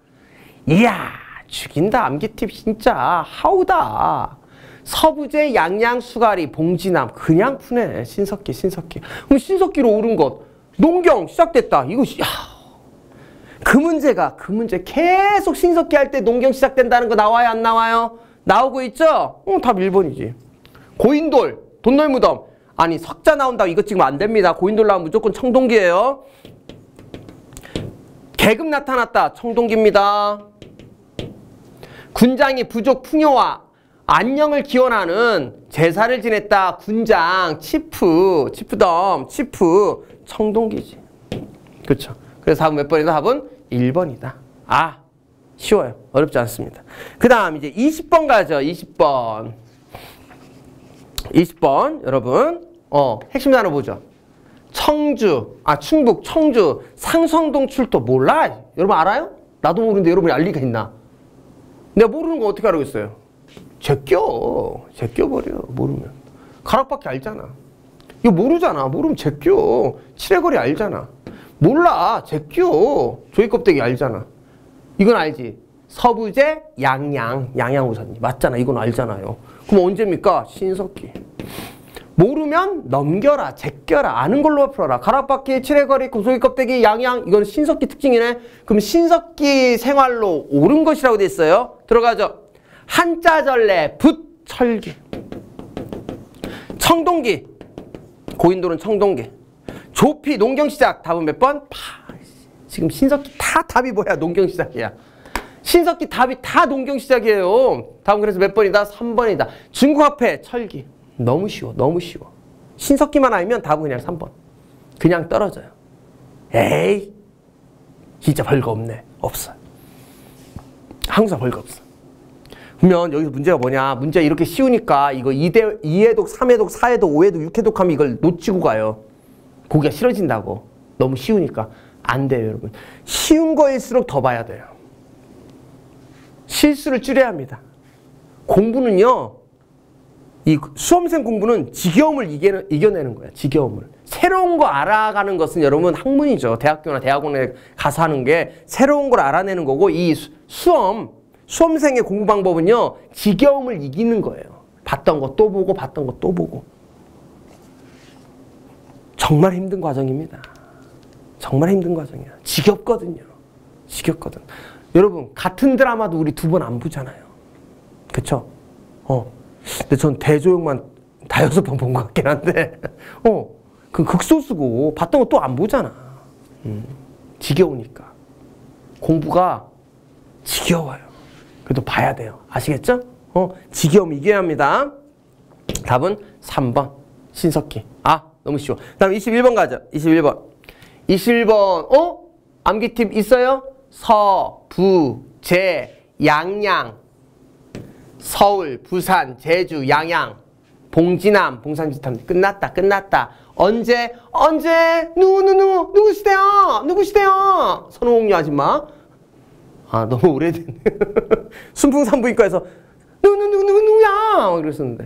죽인다. 암기팁 진짜 하우다. 서부제 양양 수가리 봉지나무. 그냥 푸네. 신석기. 그럼 신석기로 옳은 것. 농경 시작됐다. 이거 그 문제 계속 신석기 할 때 농경 시작된다는 거 나와요? 안 나와요? 나오고 있죠? 답 1번이지. 고인돌. 돈널무덤. 아니 석자 나온다고 이것 찍으면 안 됩니다. 고인돌 나오면 무조건 청동기예요. 계급 나타났다. 청동기입니다. 군장이 부족 풍요와 안녕을 기원하는 제사를 지냈다. 군장, 치프, 청동기지. 그렇죠. 그래서 답은 몇 번이다? 답은 1번이다. 쉬워요. 어렵지 않습니다. 그 다음 이제 20번 가죠. 20번 여러분 핵심 단어 보죠. 충북 청주 상성동 출도 몰라? 여러분 알아요? 나도 모르는데 여러분이 알 리가 있나? 내가 모르는 거 어떻게 알겠어요? 제껴버려. 모르면 가락밖에 알잖아. 이거 모르잖아. 모르면 제껴. 칠해거리 알잖아. 몰라. 제껴. 조이껍데기 알잖아. 이건 알지. 서부제 양양우선이 맞잖아. 이건 알잖아요. 그럼 언제입니까? 신석기. 모르면 넘겨라, 제껴라, 아는 걸로 풀어라. 가락바퀴, 칠해거리, 고소기 껍데기, 양양. 이건 신석기 특징이네. 그럼 신석기 생활로 옳은 것이라고 돼 있어요. 들어가죠. 한자절레, 붓, 철기. 청동기. 고인돌은 청동기. 조피, 농경시작. 답은 몇 번? 지금 신석기 다 답이 뭐야? 농경시작이야. 신석기 답이 다 농경시작이에요. 답은 그래서 몇 번이다? 3번이다. 중국화폐, 철기. 너무 쉬워. 신석기만 알면 답은 그냥 3번. 그냥 떨어져요. 에이 진짜 별거 없네. 없어요. 항상 별거 없어. 그러면 여기서 문제가 뭐냐. 문제 이렇게 쉬우니까 이거 2회독, 3회독, 4회독, 5회독, 6회독 하면 이걸 놓치고 가요. 보기가 싫어진다고. 너무 쉬우니까. 안 돼요 여러분. 쉬운 거일수록 더 봐야 돼요. 실수를 줄여야 합니다. 공부는요. 이 수험생 공부는 지겨움을 이겨내는 거야. 지겨움을. 새로운 거 알아가는 것은 여러분 학문이죠. 대학교나 대학원에 가서 하는 게 새로운 걸 알아내는 거고 이 수험생의 공부 방법은요. 지겨움을 이기는 거예요. 봤던 거 또 보고 봤던 거 또 보고. 정말 힘든 과정입니다. 정말 힘든 과정이야. 지겹거든요. 여러분 같은 드라마도 우리 2번 안 보잖아요. 그쵸? 근데 전 대조영만 5번 본 것 같긴 한데 그 극소수고 봤던 거 또 안 보잖아. 지겨우니까. 공부가 지겨워요. 그래도 봐야 돼요. 아시겠죠? 지겨움 이겨야 합니다. 답은 3번 신석기. 너무 쉬워. 다음 21번 가죠. 21번 암기팁 있어요? 서, 부, 제, 양양, 서울, 부산, 제주, 양양, 봉지남, 봉산지탐. 끝났다. 언제? 누구시대요? 선호공유 아줌마. 너무 오래됐네. 순풍산부인과에서 누구야? 그랬었는데.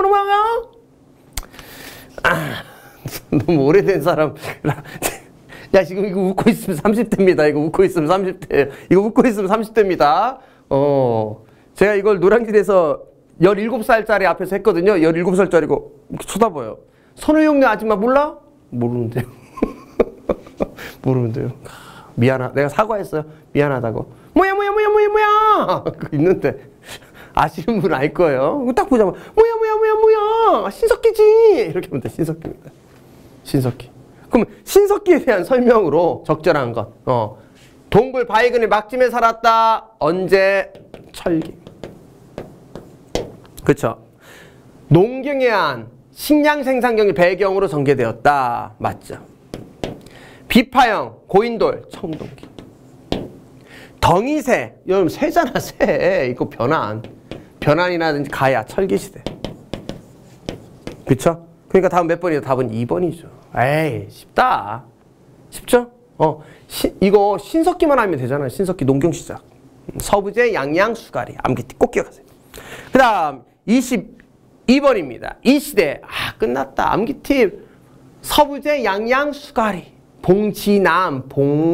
뭐라고요? 너무 오래된 사람. 야, 지금 이거 웃고 있으면 30대입니다. 이거 웃고 있으면 30대. 이거 웃고 있으면 30대입니다. 제가 이걸 노량진에서 17살짜리 앞에서 했거든요. 17살짜리고 이렇게 쳐다봐요. 선우용네 아줌마 몰라? 모르는데요. 모르는데요. 미안하. 내가 사과했어요. 미안하다고. 뭐야. 그거 있는데 아시는 분 알 거예요. 딱 보자마자 뭐야. 신석기지. 이렇게 하면 돼. 신석기입니다. 신석기. 그럼 신석기에 대한 설명으로 적절한 것. 동굴 바위근을 막짐에 살았다. 언제? 철기. 그쵸? 농경에 한 식량 생산경의 배경으로 전개되었다. 맞죠? 비파형, 고인돌, 청동기. 덩이새, 여러분 새잖아, 새. 이거 변환이라든지 가야, 철기시대. 그쵸? 그러니까 다음 몇 번이죠? 답은 2번이죠. 에이, 쉽다. 쉽죠? 이거 신석기만 하면 되잖아요. 신석기 농경시작. 서부제, 양양, 수가리. 암기티 꼭 기억하세요. 그 다음 22번입니다. 이 시대. 끝났다. 암기팁. 서부제, 양양, 수가리. 봉지남.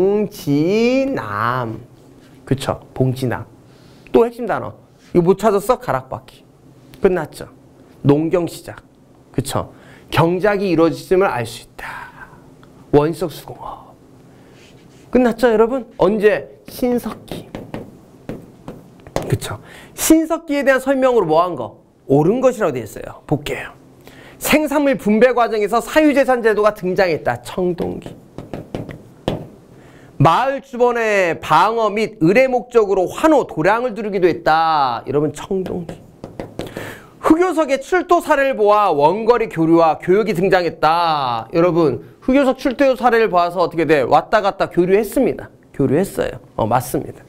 그쵸? 봉지남. 또 핵심 단어. 이거 못 찾았어? 가락바퀴. 끝났죠? 농경시작. 그쵸? 경작이 이루어졌음을 알 수 있다. 원석 수공업. 끝났죠, 여러분? 언제? 신석기. 그쵸? 신석기에 대한 설명으로 뭐 한 거? 옳은 것이라고 되어 있어요. 볼게요. 생산물 분배 과정에서 사유재산 제도가 등장했다. 청동기. 마을 주변의 방어 및 의뢰 목적으로 환호, 도량을 두르기도 했다. 여러분, 청동기. 흑요석의 출토 사례를 보아 원거리 교류와 교역이 등장했다. 여러분, 흑요석 출토 사례를 봐서 어떻게 돼? 왔다 갔다 교류했습니다. 교류했어요. 맞습니다.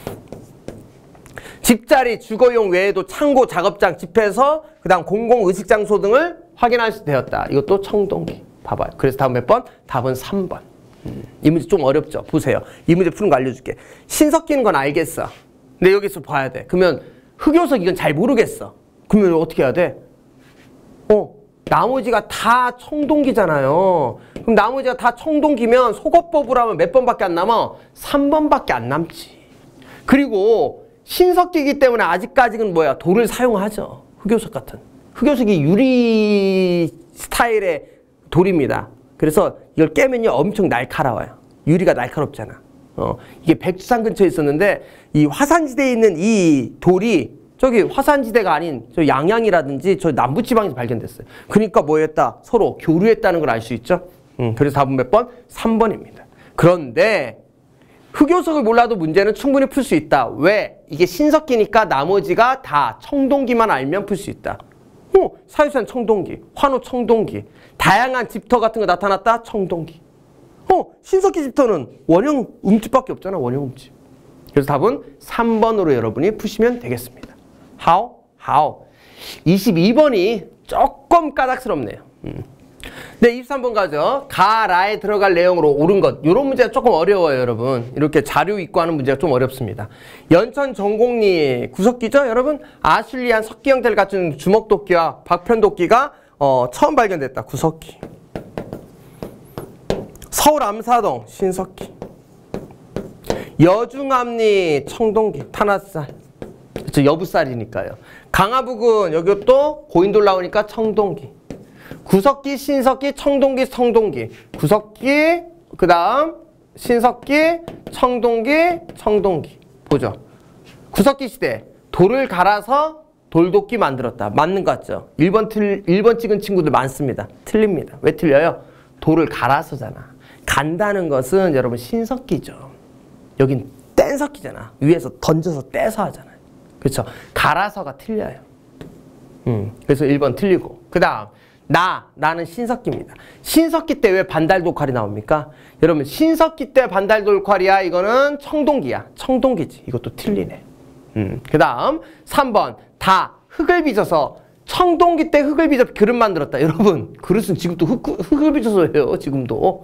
집자리, 주거용 외에도 창고, 작업장, 집에서 그 다음 공공의식장소 등을 확인할 수 되었다. 이것도 청동기. 봐봐요. 그래서 다음 몇 번? 답은 3번. 이 문제 좀 어렵죠? 보세요. 이 문제 푸는 거 알려줄게. 신석기인 건 알겠어. 근데 여기서 봐야 돼. 그러면 흑요석 이건 잘 모르겠어. 그러면 어떻게 해야 돼? 나머지가 다 청동기잖아요. 그럼 나머지가 다 청동기면 속어법으로 하면 몇 번밖에 안 남아? 3번밖에 안 남지. 그리고 신석기이기 때문에 아직까지는 뭐야? 돌을 사용하죠. 흑요석 같은. 흑요석이 유리 스타일의 돌입니다. 그래서 이걸 깨면요 엄청 날카로워요. 유리가 날카롭잖아. 이게 백두산 근처에 있었는데 이 화산지대에 있는 이 돌이 저기 화산지대가 아닌 저 양양이라든지 저 남부지방에서 발견됐어요. 그러니까 뭐 했다? 서로 교류했다는 걸 알 수 있죠. 그래서 답은 몇 번? 3번입니다. 그런데 흑요석을 몰라도 문제는 충분히 풀 수 있다. 왜? 이게 신석기니까 나머지가 다 청동기만 알면 풀 수 있다. 사유산 청동기, 환호 청동기, 다양한 집터 같은 거 나타났다. 청동기. 신석기 집터는 원형 음집밖에 없잖아. 원형 음집. 그래서 답은 3번으로 여러분이 푸시면 되겠습니다. How? 22번이 조금 까닥스럽네요. 네, 23번 가죠. 가라에 들어갈 내용으로 옳은 것. 이런 문제가 조금 어려워요, 여러분. 이렇게 자료 있고 하는 문제가 좀 어렵습니다. 연천 전곡리 구석기죠, 여러분? 아슐리안 석기 형태를 갖춘 주먹도끼와 박편도끼가 처음 발견됐다. 구석기. 서울 암사동 신석기. 여중암리 청동기 탄화살. 그쵸, 여부살이니까요. 강화부근 여기 또 고인돌 나오니까 청동기. 구석기, 신석기, 청동기, 청동기. 구석기, 그 다음 신석기, 청동기. 보죠. 구석기 시대 돌을 갈아서 돌도끼 만들었다. 맞는 것 같죠? 1번 찍은 친구들 많습니다. 틀립니다. 왜 틀려요? 돌을 갈아서잖아. 간다는 것은 여러분 신석기죠. 여긴 뗀석기잖아. 위에서 던져서 떼서 하잖아요. 그렇죠? 갈아서가 틀려요. 그래서 1번 틀리고. 그 다음 나는 신석기입니다. 신석기 때 왜 반달돌칼이 나옵니까? 여러분 신석기 때 반달돌칼이야. 이거는 청동기야. 청동기지. 이것도 틀리네. 그 다음 3번 다 흙을 빚어서 청동기 때 흙을 빚어 그릇 만들었다. 여러분 그릇은 지금도 흙을 빚어서 해요. 지금도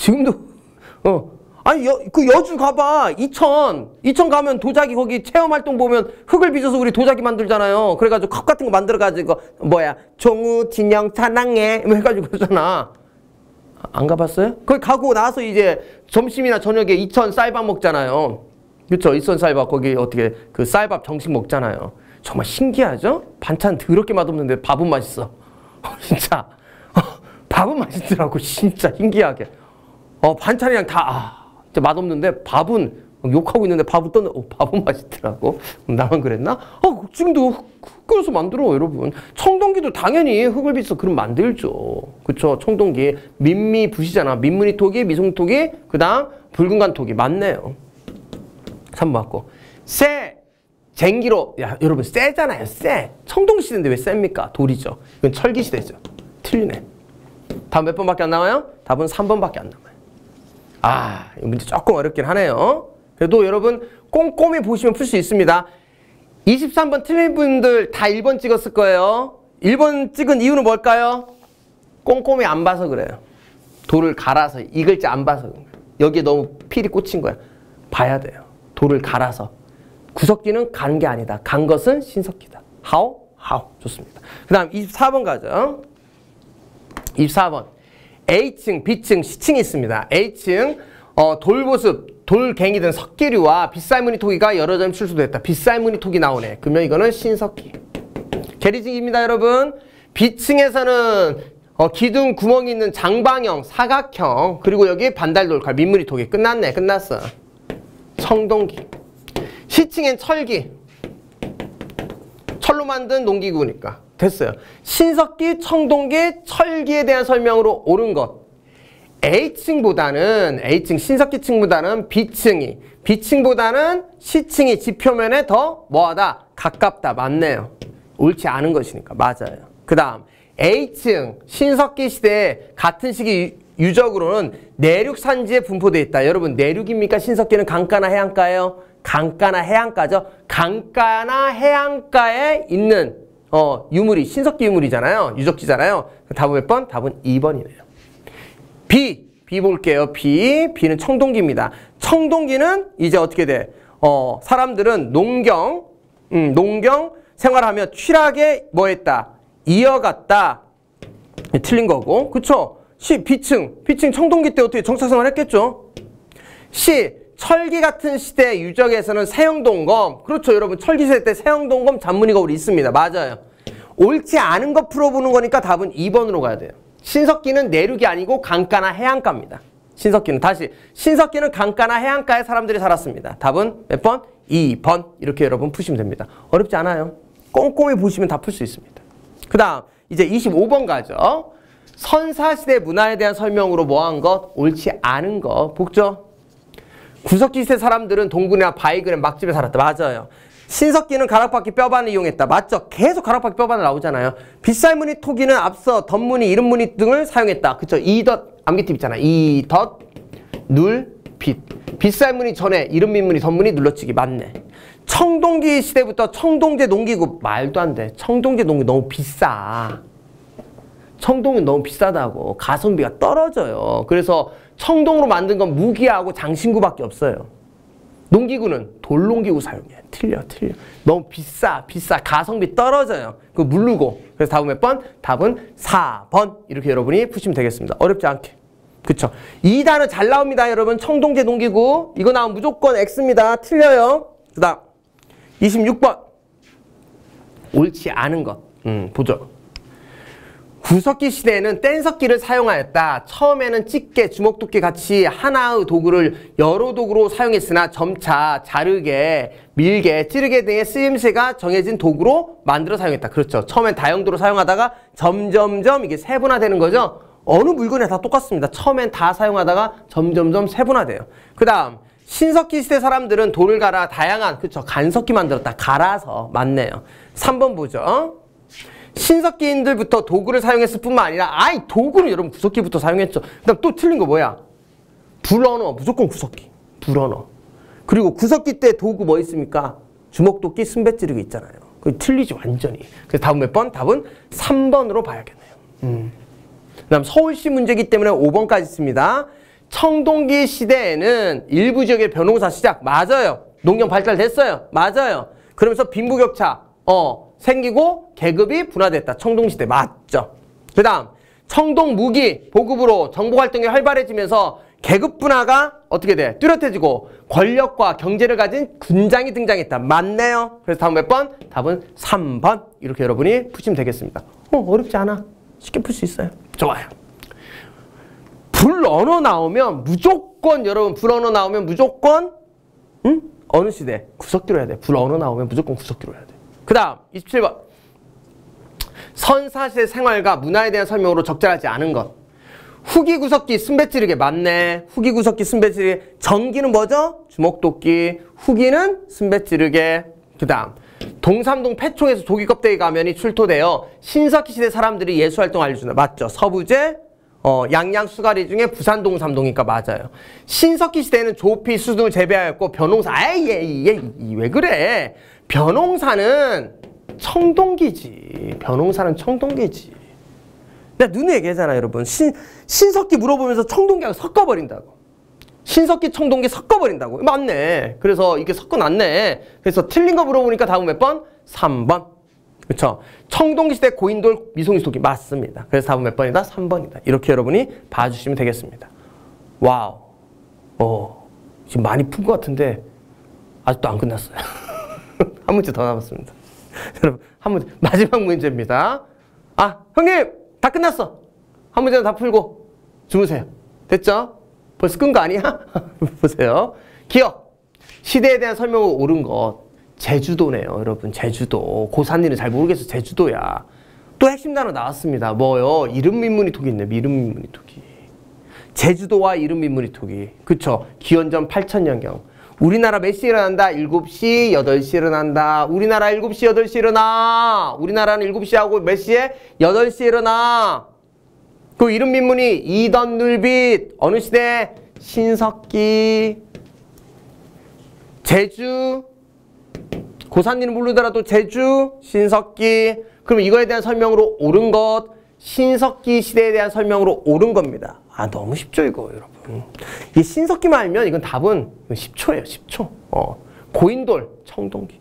아니 그 여주 가봐. 이천 가면 도자기 거기 체험활동 보면 흙을 빚어서 우리 도자기 만들잖아요. 그래가지고 컵 같은 거 만들어가지고 종우 진영 찬양해 뭐 해가지고 그러잖아. 안 가봤어요? 거기 가고 나서 이제 점심이나 저녁에 이천 쌀밥 먹잖아요. 그쵸? 이천 쌀밥 거기 어떻게 그 쌀밥 정식 먹잖아요. 정말 신기하죠? 반찬 더럽게 맛없는데 밥은 맛있어. 진짜 밥은 맛있더라고. 진짜 신기하게. 반찬이랑 다 진짜 맛없는데 밥은 욕하고 있는데 밥은 밥은 맛있더라고. 나만 그랬나? 지금도 흙 끓여서 만들어 여러분. 청동기도 당연히 흙을 빚어 그럼 만들죠. 그쵸? 청동기 민미부시잖아. 민무늬토기, 미송토기, 그 다음 붉은간토기. 맞네요. 3번 맞고. 쇠, 쟁기로. 야 여러분 쇠잖아요. 쇠. 청동시대인데 왜 쇠입니까? 돌이죠. 이건 철기시대죠. 틀리네. 다음 몇 번밖에 안 나와요? 답은 3번밖에 안 남아요. 이 문제 조금 어렵긴 하네요. 그래도 여러분 꼼꼼히 보시면 풀 수 있습니다. 23번 틀린 분들 다 1번 찍었을 거예요. 1번 찍은 이유는 뭘까요? 꼼꼼히 안 봐서 그래요. 돌을 갈아서 이 글자 안 봐서 그래요. 여기에 너무 필이 꽂힌 거야. 봐야 돼요. 돌을 갈아서. 구석기는 간 게 아니다. 간 것은 신석기다. How? 좋습니다. 그 다음 24번 가죠. 24번 A층, B층, C층이 있습니다. A층 돌보습, 돌갱이 등 석기류와 빗살무늬 토기가 여러 점 출소됐다. 빗살무늬 토기 나오네. 그러면 이거는 신석기. 계리직입니다 여러분. B층에서는 기둥 구멍이 있는 장방형, 사각형, 그리고 여기 반달돌칼, 민무늬 토기. 끝났네. 끝났어. 청동기. C층엔 철기. 철로 만든 농기구니까. 됐어요. 신석기, 청동기, 철기에 대한 설명으로 옳은 것. A층보다는 A층 신석기층보다는 B층보다는 C층이 지표면에 더 뭐하다? 가깝다. 맞네요. 옳지 않은 것이니까. 맞아요. 그 다음 A층 신석기 시대에 같은 시기 유적으로는 내륙 산지에 분포되어 있다. 여러분 내륙입니까? 신석기는 강가나 해안가예요? 강가나 해안가죠. 강가나 해안가에 있는 유물이 신석기 유물이잖아요. 유적지잖아요. 답은 몇 번? 답은 2번이네요. B 볼게요. B는 청동기입니다. 청동기는 이제 어떻게 돼? 사람들은 농경 생활하며 취락에 뭐 했다? 이어갔다. 틀린 거고. 그쵸? C, B층 청동기 때 어떻게 정착생활 했겠죠? C, 철기 같은 시대 유적에서는 세형동검. 그렇죠 여러분. 철기 시대 때 세형동검 잔무늬 거울이 있습니다. 맞아요. 옳지 않은 거 풀어보는 거니까 답은 2번으로 가야 돼요. 신석기는 내륙이 아니고 강가나 해안가입니다. 신석기는 강가나 해안가에 사람들이 살았습니다. 답은 몇 번? 2번. 이렇게 여러분 푸시면 됩니다. 어렵지 않아요. 꼼꼼히 보시면 다 풀 수 있습니다. 그 다음 이제 25번 가죠. 선사시대 문화에 대한 설명으로 뭐한 것? 옳지 않은 것. 복죠? 구석기 시대 사람들은 동굴이나 바위근에 막집에 살았다. 맞아요. 신석기는 가락바퀴 뼈반을 이용했다. 맞죠? 계속 가락바퀴 뼈반을 나오잖아요. 빗살무늬 토기는 앞서 덧무늬, 이름무늬 등을 사용했다. 그쵸? 이덧 암기팁 있잖아. 이덧 눌 빗. 빗살무늬 전에 이름무늬, 덧무늬 눌러치기. 맞네. 청동기 시대부터 청동제 농기구. 말도 안 돼. 청동제 농기구 너무 비싸. 청동은 너무 비싸다고. 가성비가 떨어져요. 그래서 청동으로 만든 건 무기하고 장신구밖에 없어요. 농기구는 돌농기구 사용해. 틀려. 너무 비싸. 가성비 떨어져요. 그거 모르고. 그래서 답은 몇 번? 답은 4번. 이렇게 여러분이 푸시면 되겠습니다. 어렵지 않게. 그쵸? 2단은 잘 나옵니다, 여러분. 청동제 농기구. 이거 나오면 무조건 X입니다. 틀려요. 그 다음 26번. 옳지 않은 것. 보죠. 구석기 시대에는 뗀석기를 사용하였다. 처음에는 집게, 주먹도끼 같이 하나의 도구를 여러 도구로 사용했으나 점차 자르게, 밀게, 찌르게 등의 쓰임새가 정해진 도구로 만들어 사용했다. 그렇죠. 처음엔 다용도로 사용하다가 점점점 이게 세분화되는 거죠. 어느 물건에 다 똑같습니다. 처음엔 다 사용하다가 점점점 세분화돼요. 그 다음 신석기 시대 사람들은 돌을 갈아 다양한 간석기 만들었다. 갈아서. 맞네요. 3번 보죠. 신석기인들부터 도구를 사용했을 뿐만 아니라 도구는 여러분 구석기부터 사용했죠. 그 다음 또 틀린 거 뭐야? 불언어. 무조건 구석기. 불언어. 그리고 구석기 때 도구 뭐 있습니까? 주먹도끼, 순배찌르기 있잖아요. 그거 틀리지 완전히. 그래서 답은 몇 번? 답은 3번으로 봐야겠네요. 그 다음 서울시 문제이기 때문에 5번까지 있습니다. 청동기 시대에는 일부 지역의 벼농사 시작. 맞아요. 농경 발달됐어요. 맞아요. 그러면서 빈부격차 생기고 계급이 분화됐다. 청동시대. 맞죠. 그 다음 청동 무기 보급으로 정보활동이 활발해지면서 계급 분화가 어떻게 돼? 뚜렷해지고 권력과 경제를 가진 군장이 등장했다. 맞네요. 그래서 답은 몇 번? 답은 3번. 이렇게 여러분이 푸시면 되겠습니다. 어렵지 않아. 쉽게 풀 수 있어요. 좋아요. 불언어 나오면 무조건 여러분 불언어 나오면 무조건 어느 시대? 구석기로 해야 돼. 불언어 나오면 무조건 구석기로 해야 돼. 그 다음 27번. 선사시대 생활과 문화에 대한 설명으로 적절하지 않은 것. 후기 구석기 순배찌르게 맞네. 후기 구석기 순배찌르게. 전기는 뭐죠? 주먹도끼. 후기는 순배찌르게. 그 다음 동삼동 패총에서 조기 껍데기 가면이 출토되어 신석기 시대 사람들이 예술활동 알려준다. 맞죠? 서부제 양양 수가리 중에 부산 동삼동이니까 맞아요. 신석기 시대에는 조피 수등을 재배하였고 변홍사. 왜 그래? 변홍사는 청동기지. 변홍사는 청동기지. 내가 눈에 얘기하잖아 여러분. 신석기 물어보면서 청동기하고 섞어버린다고. 신석기 청동기 섞어버린다고. 맞네. 그래서 이게 섞어놨네. 그래서 틀린 거 물어보니까 답은 몇 번? 3번. 그렇죠. 청동기 시대 고인돌 미송이 도끼 맞습니다. 그래서 답은 몇 번이다? 3번이다. 이렇게 여러분이 봐주시면 되겠습니다. 와우. 지금 많이 푼 것 같은데 아직도 안 끝났어요. 한 문제 더 남았습니다. 여러분 한 문제 마지막 문제입니다. 형님 다 끝났어. 한 문제는 다 풀고 주무세요. 됐죠? 벌써 끈 거 아니야? 보세요. 기억. 시대에 대한 설명을 옳은 것. 제주도네요, 여러분. 제주도. 고산일은 잘 모르겠어. 제주도야. 또 핵심 단어 나왔습니다. 뭐요? 이름민문이톡이 있네. 이름민문이톡이. 제주도와 이름민문이톡이. 그쵸? 기원전 8000년경. 우리나라 몇 시에 일어난다? 7시, 8시에 일어난다. 우리나라 7시, 8시에 일어나. 우리나라는 7시하고 몇 시에? 8시에 일어나. 그 이름민문이 이던눌빛. 어느 시대? 신석기. 제주. 고산일은 모르더라도 제주, 신석기. 그럼 이거에 대한 설명으로 옳은 것. 신석기 시대에 대한 설명으로 옳은 겁니다. 너무 쉽죠 이거 여러분. 이 신석기만 알면 이건 답은 10초예요. 10초. 고인돌, 청동기.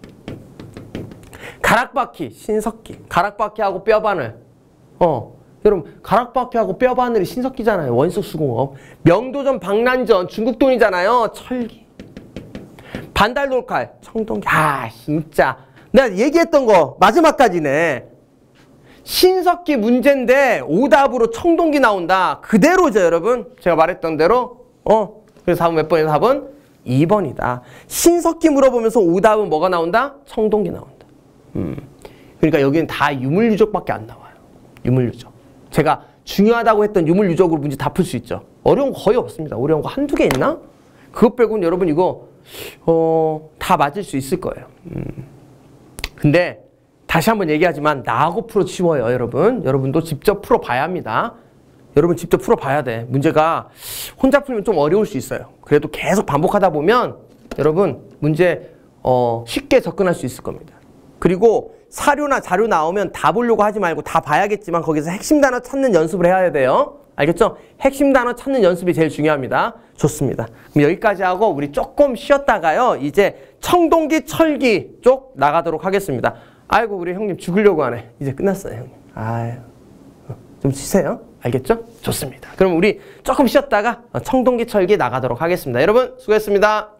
가락바퀴, 신석기. 가락바퀴하고 뼈바늘. 여러분 가락바퀴하고 뼈바늘이 신석기잖아요. 원석수공업. 명도전, 방란전, 중국돈이잖아요. 철기. 반달돌칼, 청동기. 진짜 내가 얘기했던 거 마지막까지네. 신석기 문제인데 오답으로 청동기 나온다. 그대로죠 여러분. 제가 말했던 대로. 그래서 답은 몇 번이다? 답은 2번이다. 신석기 물어보면서 오답은 뭐가 나온다? 청동기 나온다. 그러니까 여기는 다 유물유적밖에 안 나와요. 유물유적. 제가 중요하다고 했던 유물유적으로 문제 다 풀 수 있죠. 어려운 거 거의 없습니다. 어려운 거 한두 개 있나? 그것 빼고는 여러분 이거 다 맞을 수 있을 거예요. 근데 다시 한번 얘기하지만 나하고 풀어 쉬워요 여러분. 여러분도 직접 풀어봐야 합니다. 여러분 직접 풀어봐야 돼. 문제가 혼자 풀면 좀 어려울 수 있어요. 그래도 계속 반복하다 보면 여러분 문제 쉽게 접근할 수 있을 겁니다. 그리고 사료나 자료 나오면 다 보려고 하지 말고 다 봐야겠지만 거기서 핵심 단어 찾는 연습을 해야 돼요. 알겠죠? 핵심 단어 찾는 연습이 제일 중요합니다. 좋습니다. 그럼 여기까지 하고 우리 조금 쉬었다가요. 이제 청동기, 철기 쪽 나가도록 하겠습니다. 아이고 우리 형님 죽으려고 하네. 이제 끝났어요 형님. 좀 쉬세요. 알겠죠? 좋습니다. 그럼 우리 조금 쉬었다가 청동기, 철기 나가도록 하겠습니다. 여러분 수고했습니다.